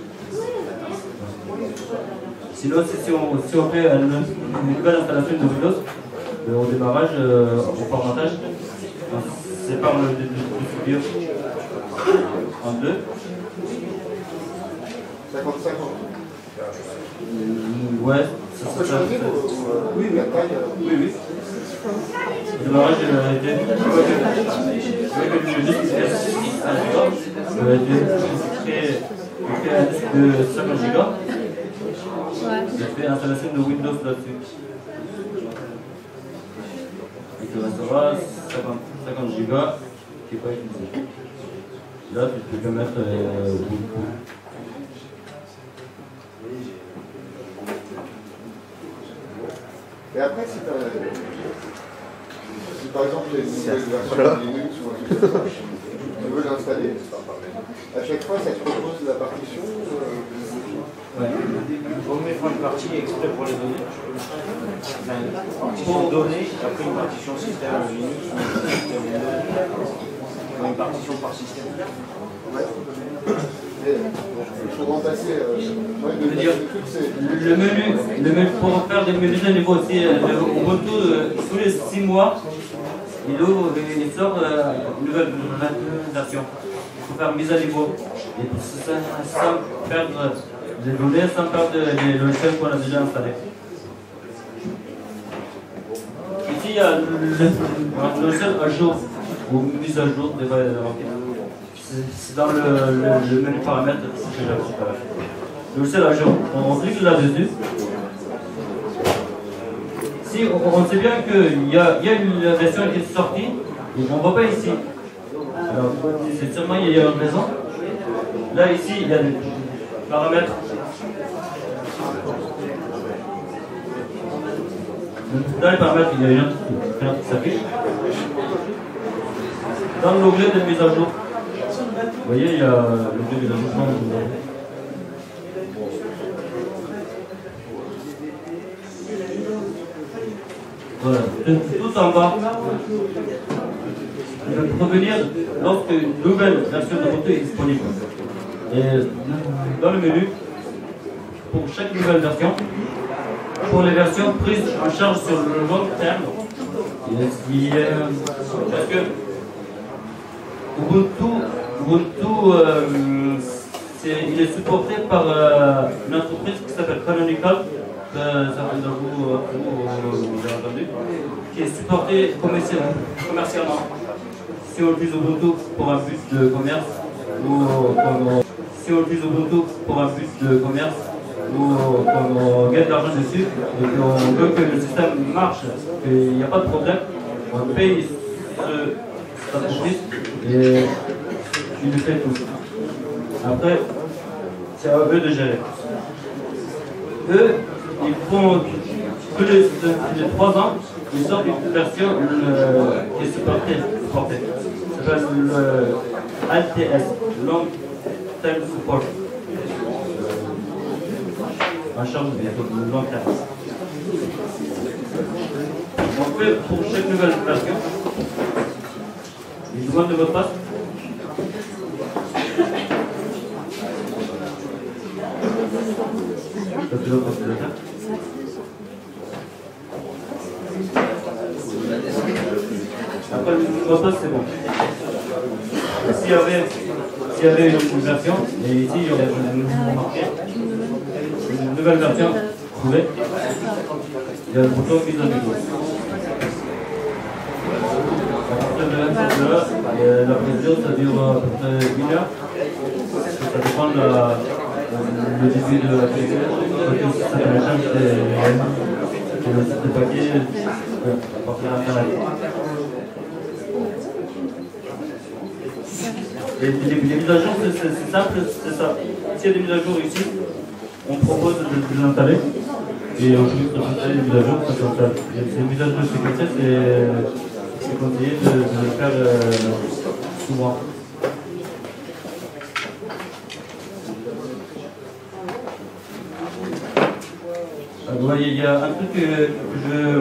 Sinon, si, si, on, si on fait une, une nouvelle installation de Windows, euh, au démarrage, euh, au formatage, on sépare le disque dur en deux. cinquante cinquante. Ouais, ça peut changer. Oui, la taille. Oui, oui. Le démarrage a été. Avec le disque a été créé un disque de cinquante gigas. J'ai fait l'installation de Windows là-dessus. Et il restera cinquante gigas qui n'est pas utilisé. Là, tu peux mettre euh, Et après, si, si par exemple il y a une nouvelle version de Linux ou un truc comme ça, tu veux l'installer, à chaque fois ça te propose la partition euh, Ouais. On met une partie exprès pour les données. Enfin, une partition données, après une partition système Linux ou un système Windows. Une partition par système. Ouais. Il faut remplacer. Euh, ouais, de, Je veux dire, c'est... le menu, le menu, pour faire des menus de niveau aussi, euh, le Ubuntu, euh, tous les six mois, il, ouvre, il sort euh, une nouvelle version. Il faut faire mise à niveau. Et sans, sans perdre les données, sans perdre les logiciels qu'on a déjà installés. Ici, il y a le, le logiciel à jour, ou mise à jour, des fois, c'est dans le, le, le menu paramètres, c'est déjà le logiciel à jour. On clique là-dessus. Si on, on sait bien qu'il y a, il y a une version qui est sortie, on ne voit pas ici. Alors, c'est sûrement il y a une raison. Là, ici, il y a des paramètres. Dans les paramètres, il y a une autre qui s'affiche. Dans l'onglet de mise à jour, vous voyez, il y a l'onglet de mise à jour. Voilà, tout en bas. Il va revenir lorsque une nouvelle version de Ubuntu est disponible. Et dans le menu, pour chaque nouvelle version, pour les versions prises en charge sur le long terme, il y a, parce que Ubuntu, Ubuntu euh, est, il est supporté par euh, une entreprise qui s'appelle Canonical, que certains d'entre vous, vous, vous avez entendu, qui est supportée commercialement. Si on utilise Ubuntu pour un but de commerce, ou comme, si on utilise Ubuntu pour un but de commerce, ou comme on gagne de l'argent dessus, et qu'on veut que le système marche, qu'il n'y a pas de problème, on paye ce, cette entreprise et il le fait tout. Après, c'est à eux de gérer. Eux, ils font tous les, les trois ans, ils sortent une version euh, qui est supportée. supportée. Ça s'appelle le L T S, Long Term Support. En charge de long terme. On fait pour chaque nouvelle version, il demande de votre passe. Ça fait l'autre de le faire. Après le mot de passe, c'est bon. S'il y avait, s'il y avait une version, et ici il y aurait marqué une nouvelle version, vous pouvez, il y a le bouton mise à niveau. À partir de là, la procédure, ça dure à peu près une heure. Ça dépend de la, le début de la procédure. Ça télécharge des papiers à partir d'Internet. Et les, les mises à jour, c'est simple, c'est ça. S'il y a des mises à jour ici, on propose de, de les installer. Et on peut installer les mises à jour, ça s'installe. Ces mises à jour de sécurité, c'est conseillé de, de le faire euh, souvent. Vous voyez, il y a un truc que, que je vais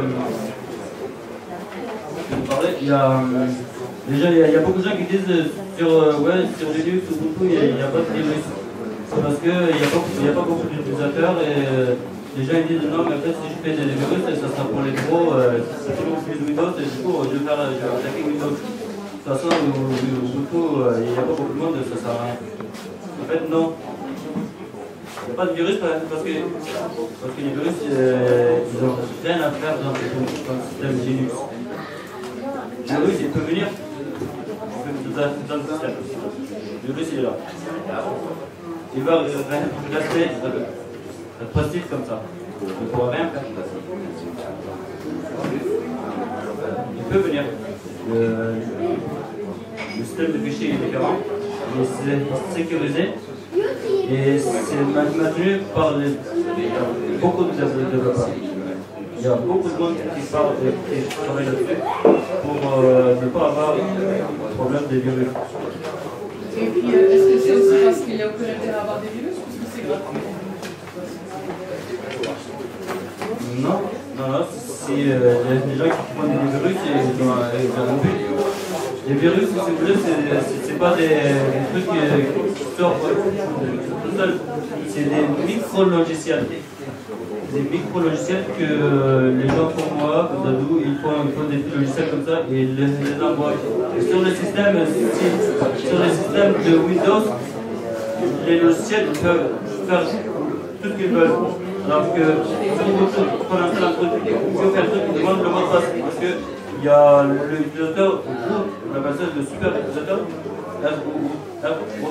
vous parler. Il y a, déjà, il y, a, il y a beaucoup de gens qui disent sur, euh, ouais, sur Linux ou Ubuntu, il n'y a, a pas de virus. C'est parce qu'il n'y a, a pas beaucoup d'utilisateurs et euh, les gens ils disent non, mais en fait, si je fais des virus, ça sera pour les pros. Euh, si tout le monde utilise Windows, et du coup, je vais faire je vais attaquer Windows. De toute façon, Ubuntu, euh, il n'y a pas beaucoup de monde, ça sert à rien. En fait, non. Il n'y a pas de virus parce que, parce que les virus, euh, ils n'ont rien à faire dans le, dans le système Linux. Le virus, il peut venir dans le système. Le virus, il est là. Il va rester passif comme ça. Il ne pourra rien faire. Il peut venir. Le, le système de fichiers est différent. et c'est sécurisé. Et c'est maintenu par les, beaucoup de développeurs. Il y a beaucoup de monde qui parle et qui travaille là-dessus pour euh, ne pas avoir de problème des virus. Et puis, euh, est-ce que c'est aussi parce qu'il y a aucun intérêt à avoir des virus ou est-ce que c'est gratuit? Non, non, non, si euh, les gens qui font des virus, ils ont un but. Les virus, si vous voulez, c'est pas des, des trucs qui, qui sortent tout seul. C'est des micro-logiciels. Des micro-logiciels que les gens comme moi, comme Dadou, ils font, ils font des logiciels comme ça et ils les, les envoient. Et sur le système, sur les systèmes de Windows, les logiciels peuvent faire tout ce qu'ils veulent. Alors que si vous prenez un truc, si vous faites un truc, ils demandent le mot de passe. Parce que il y a l'utilisateur, ou la personne, le super utilisateur, là, là,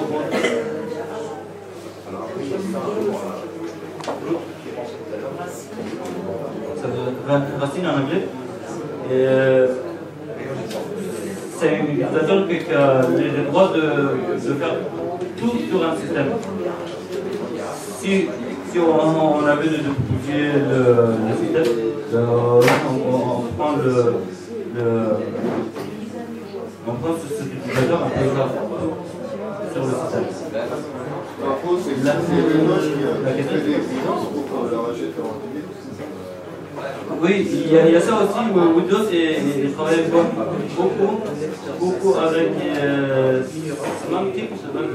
ça veut racine en anglais. Et euh, c'est un utilisateur qui a les droits de, de faire tout sur un système. Si, si on, on avait de publier le, le système, euh, on, on prend le, le on prend ce, cet utilisateur, on peut faire tout sur le système. Par contre, c'est Windows qui fait des exigences pour qu'on leur achète leur antivirus. Oui, il y, a, il y a ça aussi. Windows il, il travaille beaucoup, beaucoup avec euh, Symantec, euh,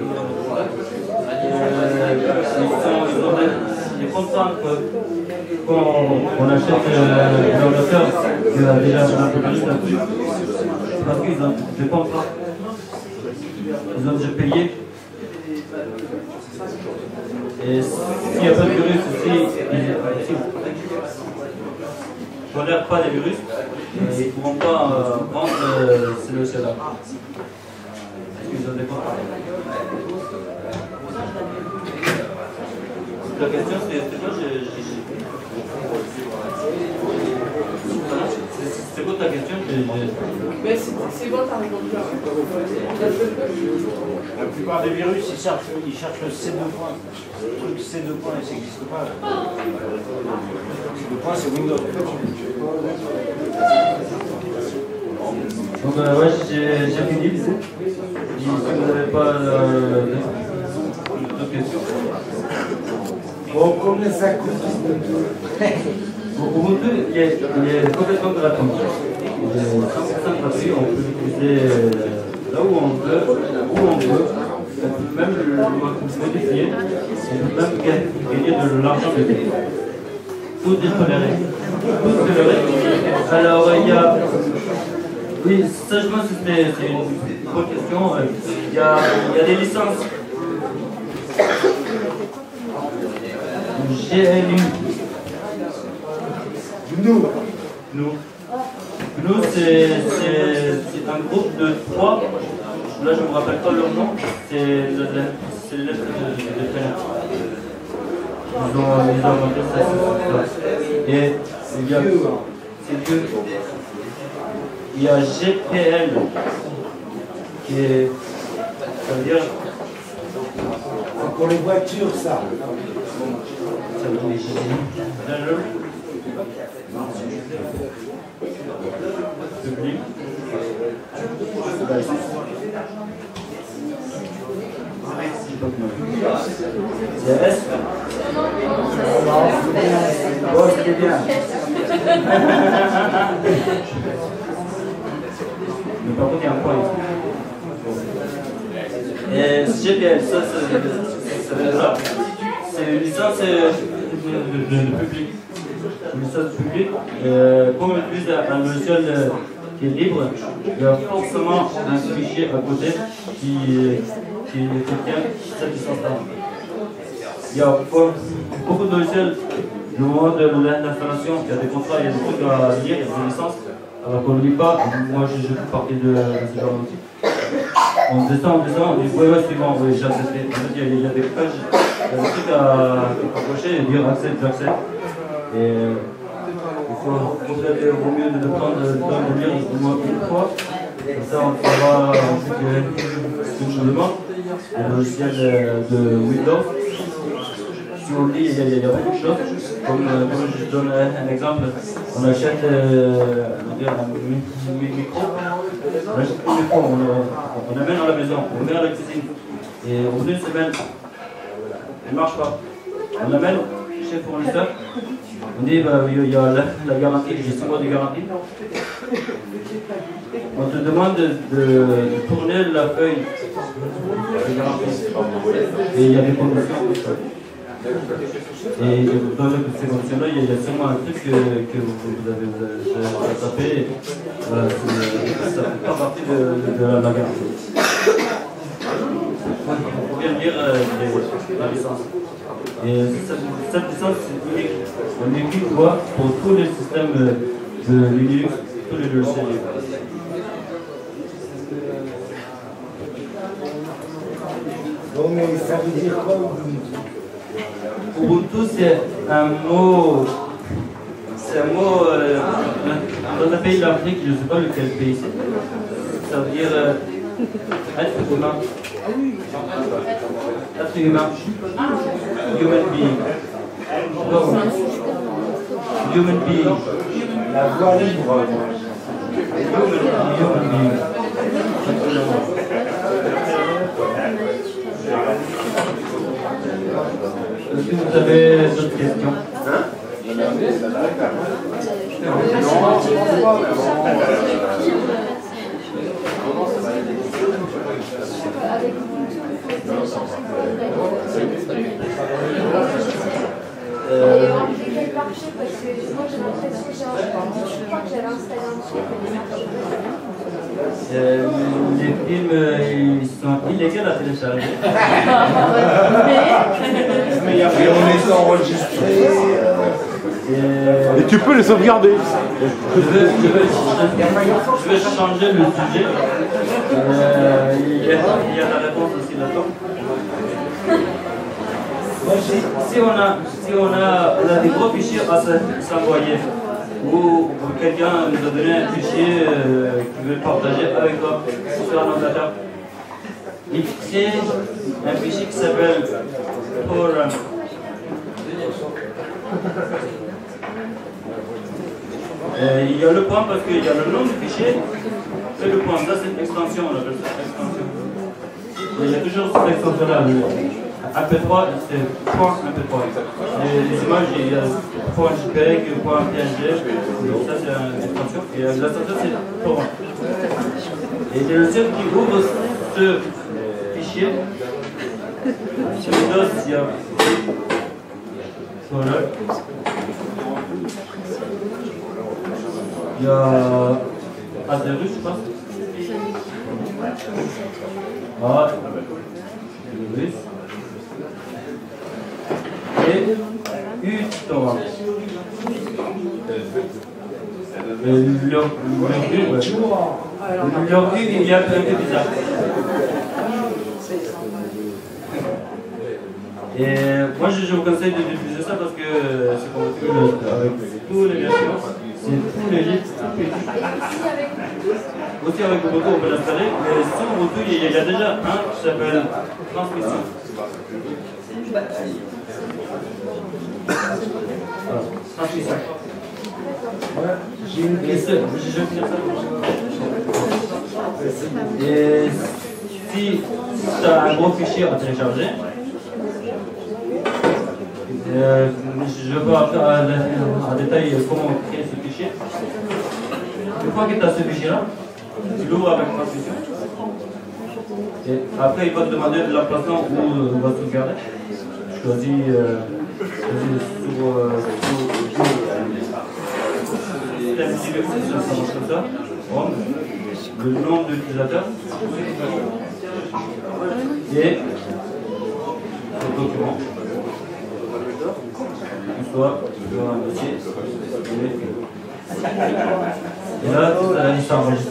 ils ont des contraintes quand on achète euh, l'ordinateur qui a déjà un peu plus là-dessus, parce qu'ils ont des contrats, ils ont déjà payé. Et s'il n'y a pas de virus aussi, ils ne tolèrent pas les virus, ils ne pourront pas euh, vendre euh, ces logiciels-là. Parce qu'ils ont des contrats. La question c'est quoi? C'est quoi ta question? Mais c'est bon, t'as répondu. La plupart des virus, ils cherchent, ils cherchent le C deux points. Le truc C deux points, ça n'existe pas. C deux points, c'est Windows. Donc euh, ouais, j'ai fini. Si vous n'avez pas euh, d'autres questions. Bon, combien ça coûte? Ubuntu, il est, il est complètement gratuit. Il est cent pour cent gratuit, on peut l'utiliser là où on veut, où on veut. On peut même le modifier, on peut même gagner de l'argent dessus. Tout est toléré. Tout est toléré. Alors il y a... Oui, ça je pense que c'est une bonne question. Il y a, il y a des licences. G N U. Nous. Nous. Nous, c'est un groupe de trois. Là, je ne me rappelle pas leur nom. C'est les lettres de prénom. Ils ont, ils ont inventé ça. Et il y a, c'est deux. Il y a G P L, qui est, ça veut dire... C'est pour les voitures, ça. Ça veut dire public. C'est S. Bon, c'est bien. Mais par contre, il y a un point ici. Et G P L, ça, c'est une licence de, de, de public. Une licence publique. Euh, comme on utilise un logiciel euh, qui est libre, il y a forcément un fichier à côté qui, qui contient cette licence-là. Il y a beaucoup de logiciels, au moment de l'installation, il y a des contrats, il y a des trucs à lire, il y a des licences. Alors qu'on ne lit pas, moi je fais partie de, de ce genre d'outil. On descend, on descend, on dit ouais, ouais, suivant, oui, j'ai accepté. En fait, il y, a, il y a des pages, il y a des trucs à accrocher et dire accepte, j'accepte. Et euh, il faut compléter au mieux de prendre le temps de lire au moins une fois. Comme ça, on saura ensuite ce que je demande. un logiciel de, de Windows. Si on lit, il y, a, il y a beaucoup de choses. Comme, euh, comme je donne un exemple, on achète euh, on dire, un micro, on achète un micro, on, on amène à la maison, on met à la cuisine. Et au bout d'une semaine, elle ne marche pas. On l'amène chez le fournisseur, on dit bah, il y a la, la garantie, j'ai six mois de garantie. On te demande de, de, de tourner la feuille de garantie. Et il y a des conditions. Et dans ces conditions-là, il y a sûrement un truc que, que vous avez, vous avez tapé. Voilà, ça fait pas partie de, de, de la, la garantie. Il faut bien lire euh, les, la licence. Et cette, cette licence c'est unique. On est unique quoi, pour tous les systèmes de Linux, tous les logiciels. Bon, mais ça veut dire quoi Ubuntu? Ubuntu, c'est un mot. C'est un mot. Euh, dans un pays d'Afrique, je ne sais pas lequel pays c'est. Ça veut dire euh, être humain. Être humain. Human being. Donc, human being. La voix libre. Human, human being. Est-ce que vous avez d'autres questions? Hein? Avec Ubuntu, il faut télécharger Euh... Et on dit quel marché, parce que moi j'ai l'impression que je crois que j'avais installé un truc, mais il marche pas. Euh, les films, euh, ils sont illégaux à télécharger. Mais on les enregistré. Et tu peux les sauvegarder. Je veux, je veux, je veux changer le sujet. Euh, il, y a, il y a la réponse aussi là-dedans. Si on a, si on a, on a des gros fichiers à s'envoyer, ou quelqu'un nous a donné un fichier euh, qu'il veut partager avec toi sur un ordinateur, il crée un fichier qui s'appelle forum. Euh, il y a le point parce qu'il y a le nom du fichier et le point. Ça c'est une extension, on appelle ça extension. Et il y a toujours cette extension-là. M P trois, c'est point M P trois. Les, les images, il y a point JPEG, point P N G. Ça c'est une extension. Et l'extension c'est forum. Et c'est le seul qui ouvre ce fichier. Sur Windows, il y a voilà. Il y a Azerus, je pense. Ah, Azerus. Et uTorrent. Leur vue, il y a un peu bizarre. Et moi, je, je vous conseille d'utiliser ça parce que c'est compatible avec tous les versions. C'est tous les livres. Aussi avec Ubuntu, on peut l'installer. Mais sur Ubuntu, il y a déjà un qui s'appelle Transmission. Voilà, Transmission. J'ai une question. Je vais finir ça. Et si tu as un gros fichier à télécharger, Euh, je ne vais pas faire en détail comment créer ce fichier. Une fois que tu as ce fichier-là, tu l'ouvres avec Transmission. Et après, il va te demander de l'emplacement où on va sauvegarder. Je choisis euh, sur comme ça. Bon, le nom de l'utilisateur. Et le document. Soit sur un dossier et là il s'enregistre.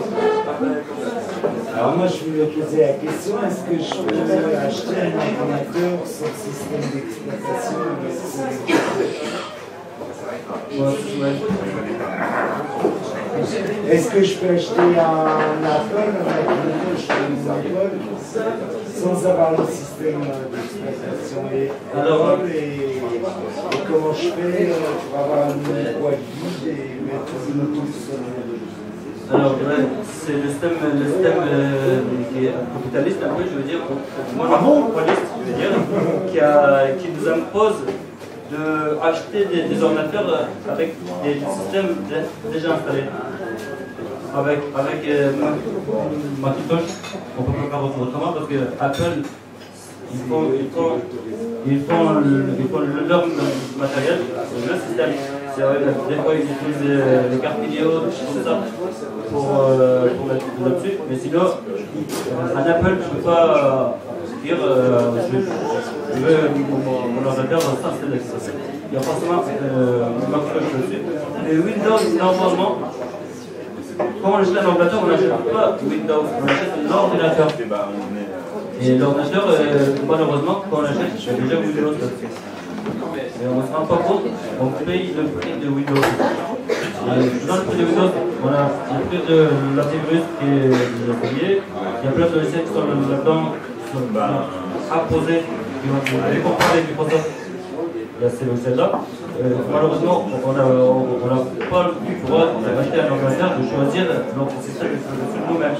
Alors moi je voulais poser la question, est-ce que je peux acheter un ordinateur sans système d'exploitation? Ouais, ouais. Est-ce que je peux acheter un Apple, un Macintosh, un Apple, sans avoir le système d'exploitation et, Alors, et, et comment je fais pour avoir une boîte vide et mettre Bluetooth sur le... Alors, ouais, c'est le système, le système euh, qui est capitaliste, un peu, je veux dire, monopoliste, je veux dire, qui, a, qui nous impose d'acheter des, des ordinateurs avec des systèmes déjà installés. Avec, avec euh, Macintosh, on ne peut pas faire autrement parce que Apple, ils font, ils font, ils font, le, ils font le, leur matériel, le système. Des fois, ils utilisent euh, les cartes vidéo, des choses comme ça, pour, euh, pour mettre là-dessus. Mais sinon, un Apple, je ne peux pas dire euh, je, je veux mon, mon ordinateur dans ça, c'est l'extrait. Il y a forcément euh, Macintosh dessus. Mais Windows, normalement, quand on achète un ordinateur, on n'achète pas Windows, on achète un ordinateur. Et l'ordinateur, euh, malheureusement, quand on l'achète, il y a déjà Windows dessus. Mais on ne se rend pas compte, on paye le prix de Windows. Et dans le prix de Windows, on a le prix de l'antivirus qui est déjà payé. Il y a plein de logiciels qui sont là-dedans, qui sont imposés, qui vont les comprendre avec Microsoft. Il y a ces logiciels-là. Euh, malheureusement, on n'a pas le droit d'acheter un ordinateur, de choisir notre système de nous-mêmes.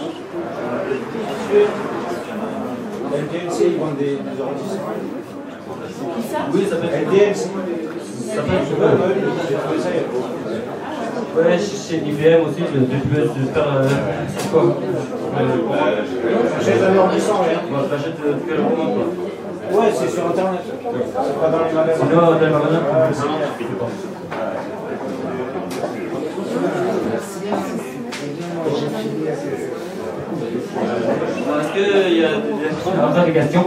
L D L C, ils vendent des, des enregistrements. Oui, ça peut être. L D L C. Ça peut être. Ouais, chez I B M aussi, je peux faire. C'est quoi J'achète un ordi sans rien. Moi, je l'achète depuis le moment, quoi. Ouais, c'est sur internet. C'est pas dans les magasins. Sinon, dans les magasins, est-ce qu'il y a des, des questions?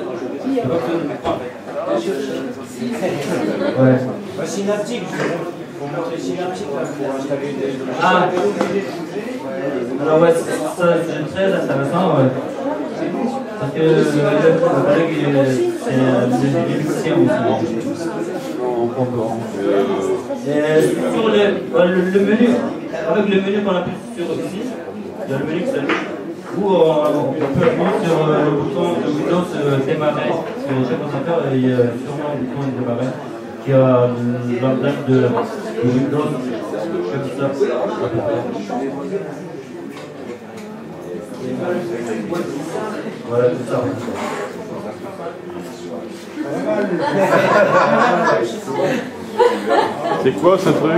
Ouais. Bah, Synaptic, pour montrer Synaptic là, pour installer des. Ah! Alors, ouais, ça c'est très intéressant, ouais. Parce que le collègue, c'est des musiciens aussi. Et sur le, le, le menu, avec le menu qu'on appuie sur ici, il y a le menu qui s'allume, où on, on peut appuyer sur le bouton de Windows euh, démarrer, parce que chaque ordinateur, il y a sûrement un bouton de démarrer qui a l'emblème de, de Windows, comme ça, à peu près. Voilà, tout ça. C'est quoi ce truc?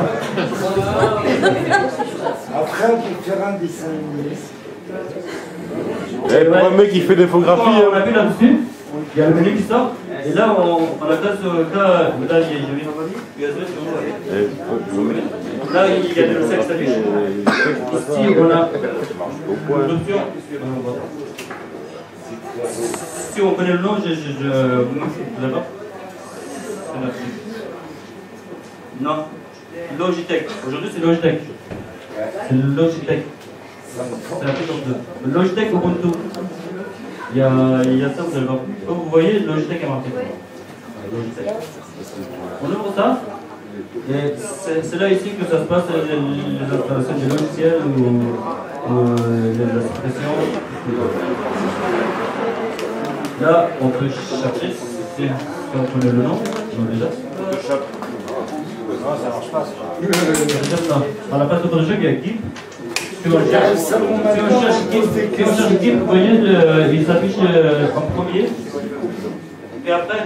Après, on peut faire un dessin animé. Eh, pour un mec qui fait des photographies. On appuie là-dessus, il y a le menu qui sort, et là on, on atteint sur le cas. Là, il y a, il y a, là, il y a le sexe affiche. Ici, on a l'option. Si on connaît le nom, je. je, je là-bas. Non, Logitech. Aujourd'hui, c'est Logitech. C'est le Logitech. C'est un peu comme ça. Logitech Ubuntu. Il y a, il y a ça, vous allez voir. Comme vous voyez, Logitech est marqué. Logitech. On ouvre ça. Et c'est là ici que ça se passe, les, les installations des logiciels ou, ou les expressions. Là, on peut chercher si on connaît le nom. Non, déjà. Non, ça marche pas. À la place de jeu, il y a Gimp. Si on cherche, si on cherche Gimp, si on cherche Gimp, vous voyez, le, il s'affiche en premier. Et après.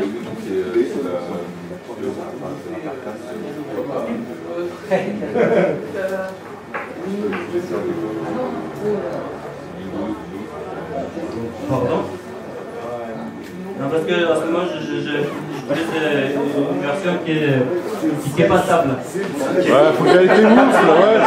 Pardon? Non, parce que à ce moment, je, je, je, je voulais une version qui est, qui est passable. Ouais, faut qu'elle ait des moves, là, ouais.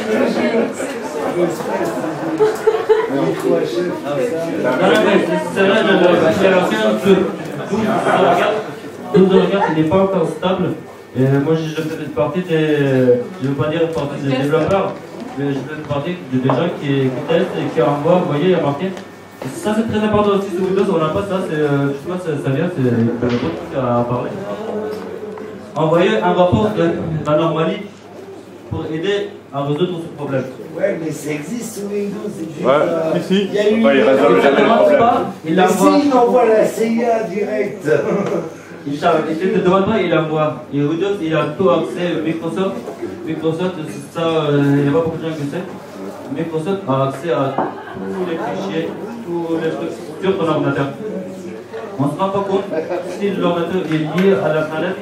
Non, non, mais c'est vrai, la version de douze heures quinze, il n'est pas encore stable. Et moi, je fais partie des, je ne veux pas dire partie des développeurs, mais je fais partie des gens qui, qui testent et qui envoient, vous voyez, il y a marqué. Ça c'est très important aussi sur Windows, on n'a pas ça, c'est justement ça, ça vient, c'est le truc à parler. Envoyer un rapport de l'anormalie pour aider à résoudre ce problème. Ouais, mais ça existe sous Windows. Juste, Ouais, euh, ici. Il y a eu. Ouais, il résolve jamais le problème. Pas, il Mais l'envoie. si, il envoie la C I A direct. Il ne te demande pas, il l'envoie. Et Windows, il a tout accès. Microsoft, Microsoft, ça, euh, il n'y a pas beaucoup de gens qui savent. Microsoft a accès à tous les fichiers, tous les trucs sur ton ordinateur. On ne se rend pas compte si l'ordinateur est lié à la planète.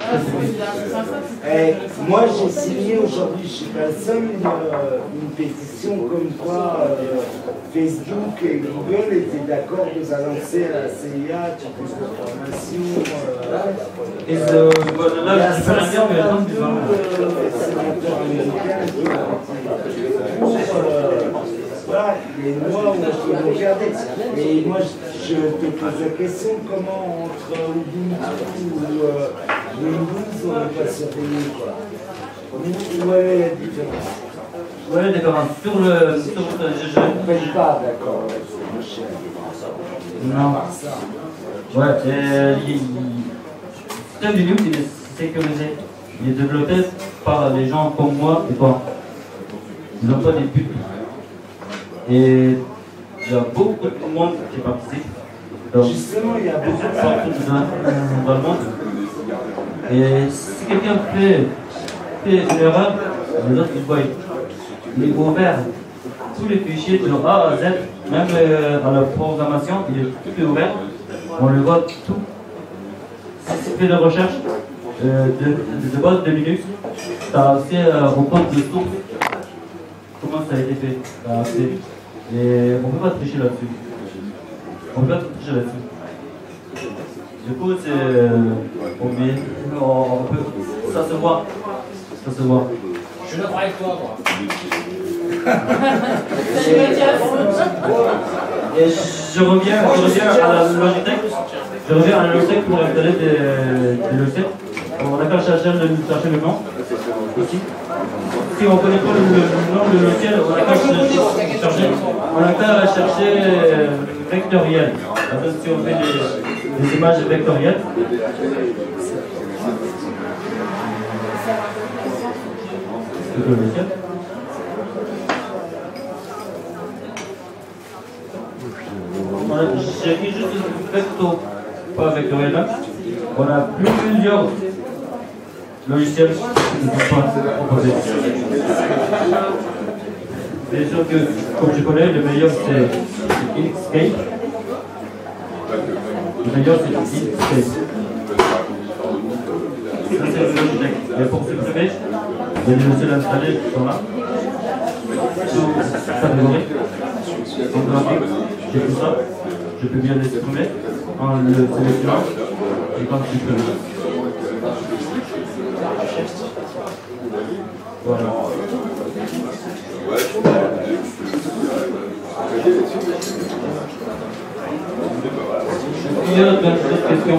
Eh, moi, j'ai signé aujourd'hui, je ne suis pas le seul, une, euh, une pétition comme quoi euh, Facebook et Google étaient d'accord de lancer à la C I A toutes les informations. Euh, Et ce, voilà, là, il y a je peux rien dire, mais attends, tu vas. sénateurs américains qui ont pour, euh, voilà, les mois où je peux regarder. Et moi, je, je te pose la question, comment entre Ubuntu ou euh, Windows, on n'est pas surveillé, quoi. Où est la différence? Ouais, d'accord. Sur le sur le G G. On ne paye pas, d'accord, ouais, c'est moins cher. Non. Ouais, et il, le système Linux, il est sécurisé. Il est développé par des gens comme moi et toi. Ils n'ont pas des buts. Et il y a beaucoup de monde qui participe. Donc, justement, il y a beaucoup de partout dans, dans le monde. Et si quelqu'un fait, fait une erreur, les autres ils voient. Il est ouvert. Tous les fichiers de A à Z, même euh, à la programmation, il est tout est ouvert. On le voit tout. Si tu fais des recherches euh, de, de, de base de Linux, tu as accès euh, au code de source. Comment ça a été fait, tu as accès. Et on ne peut pas tricher là-dessus. On ne peut pas tricher là-dessus. Du coup, c'est. Euh, on, on peut. Ça se voit. Ça se voit. Je suis d'accord avec toi, moi. Et je reviens, je reviens à la Logitech. Je reviens à la Logitech pour installer des, des logiciels. On n'a qu'à chercher le, chercher le nom. Ici. Si on ne connaît pas le, le nom de logiciel, on n'a qu'à chercher, on n'a qu'à chercher vectoriel. Si on fait des, des images vectorielles. C'est le logiciel. J'ai mis juste vecto, pas vectoriel là. On a plusieurs logiciels qui ne sont pas proposés. Bien sûr que, comme je connais, le meilleur c'est Inkscape. Le meilleur c'est Inkscape. Ça c'est le Logitech. Et pour supprimer, il y a des logiciels installés qui sont là. Sous catégorie. En graphique, j'ai tout ça. Je peux bien les supprimer en le sélectionnant et quand tu peux. Voilà. Il y a d'autres questions.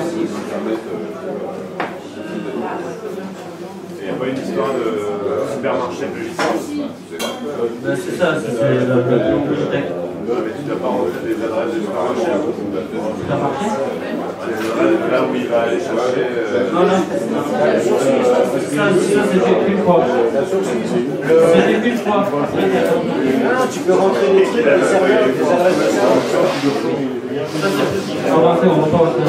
Il n'y a pas une histoire de supermarché logiciel. Ben c'est ça, c'est le Logitech. Mais tu n'as pas enlevé des adresses de supermarché. Ça a marché? Là où il va aller chercher. Non, non. Ça, ça c'est fait qu'une fois. C'est fait qu'une fois. Ah, tu peux rentrer des trucs, des serveurs, des adresses de serveurs. On va rentrer, on va pas rentrer.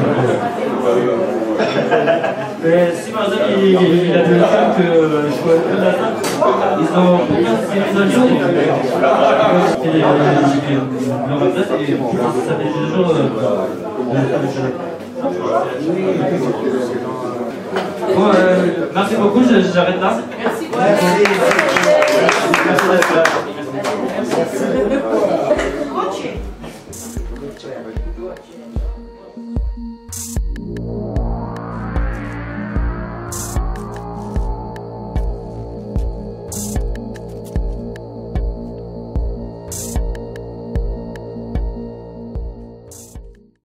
Mais si par exemple il, il a des gens que je vois plus la table, ils ont pourquoi c'est une solution c'est leur adresse et ça fait toujours de bon, euh, merci beaucoup, j'arrête là. Merci. Merci d'être là. Merci.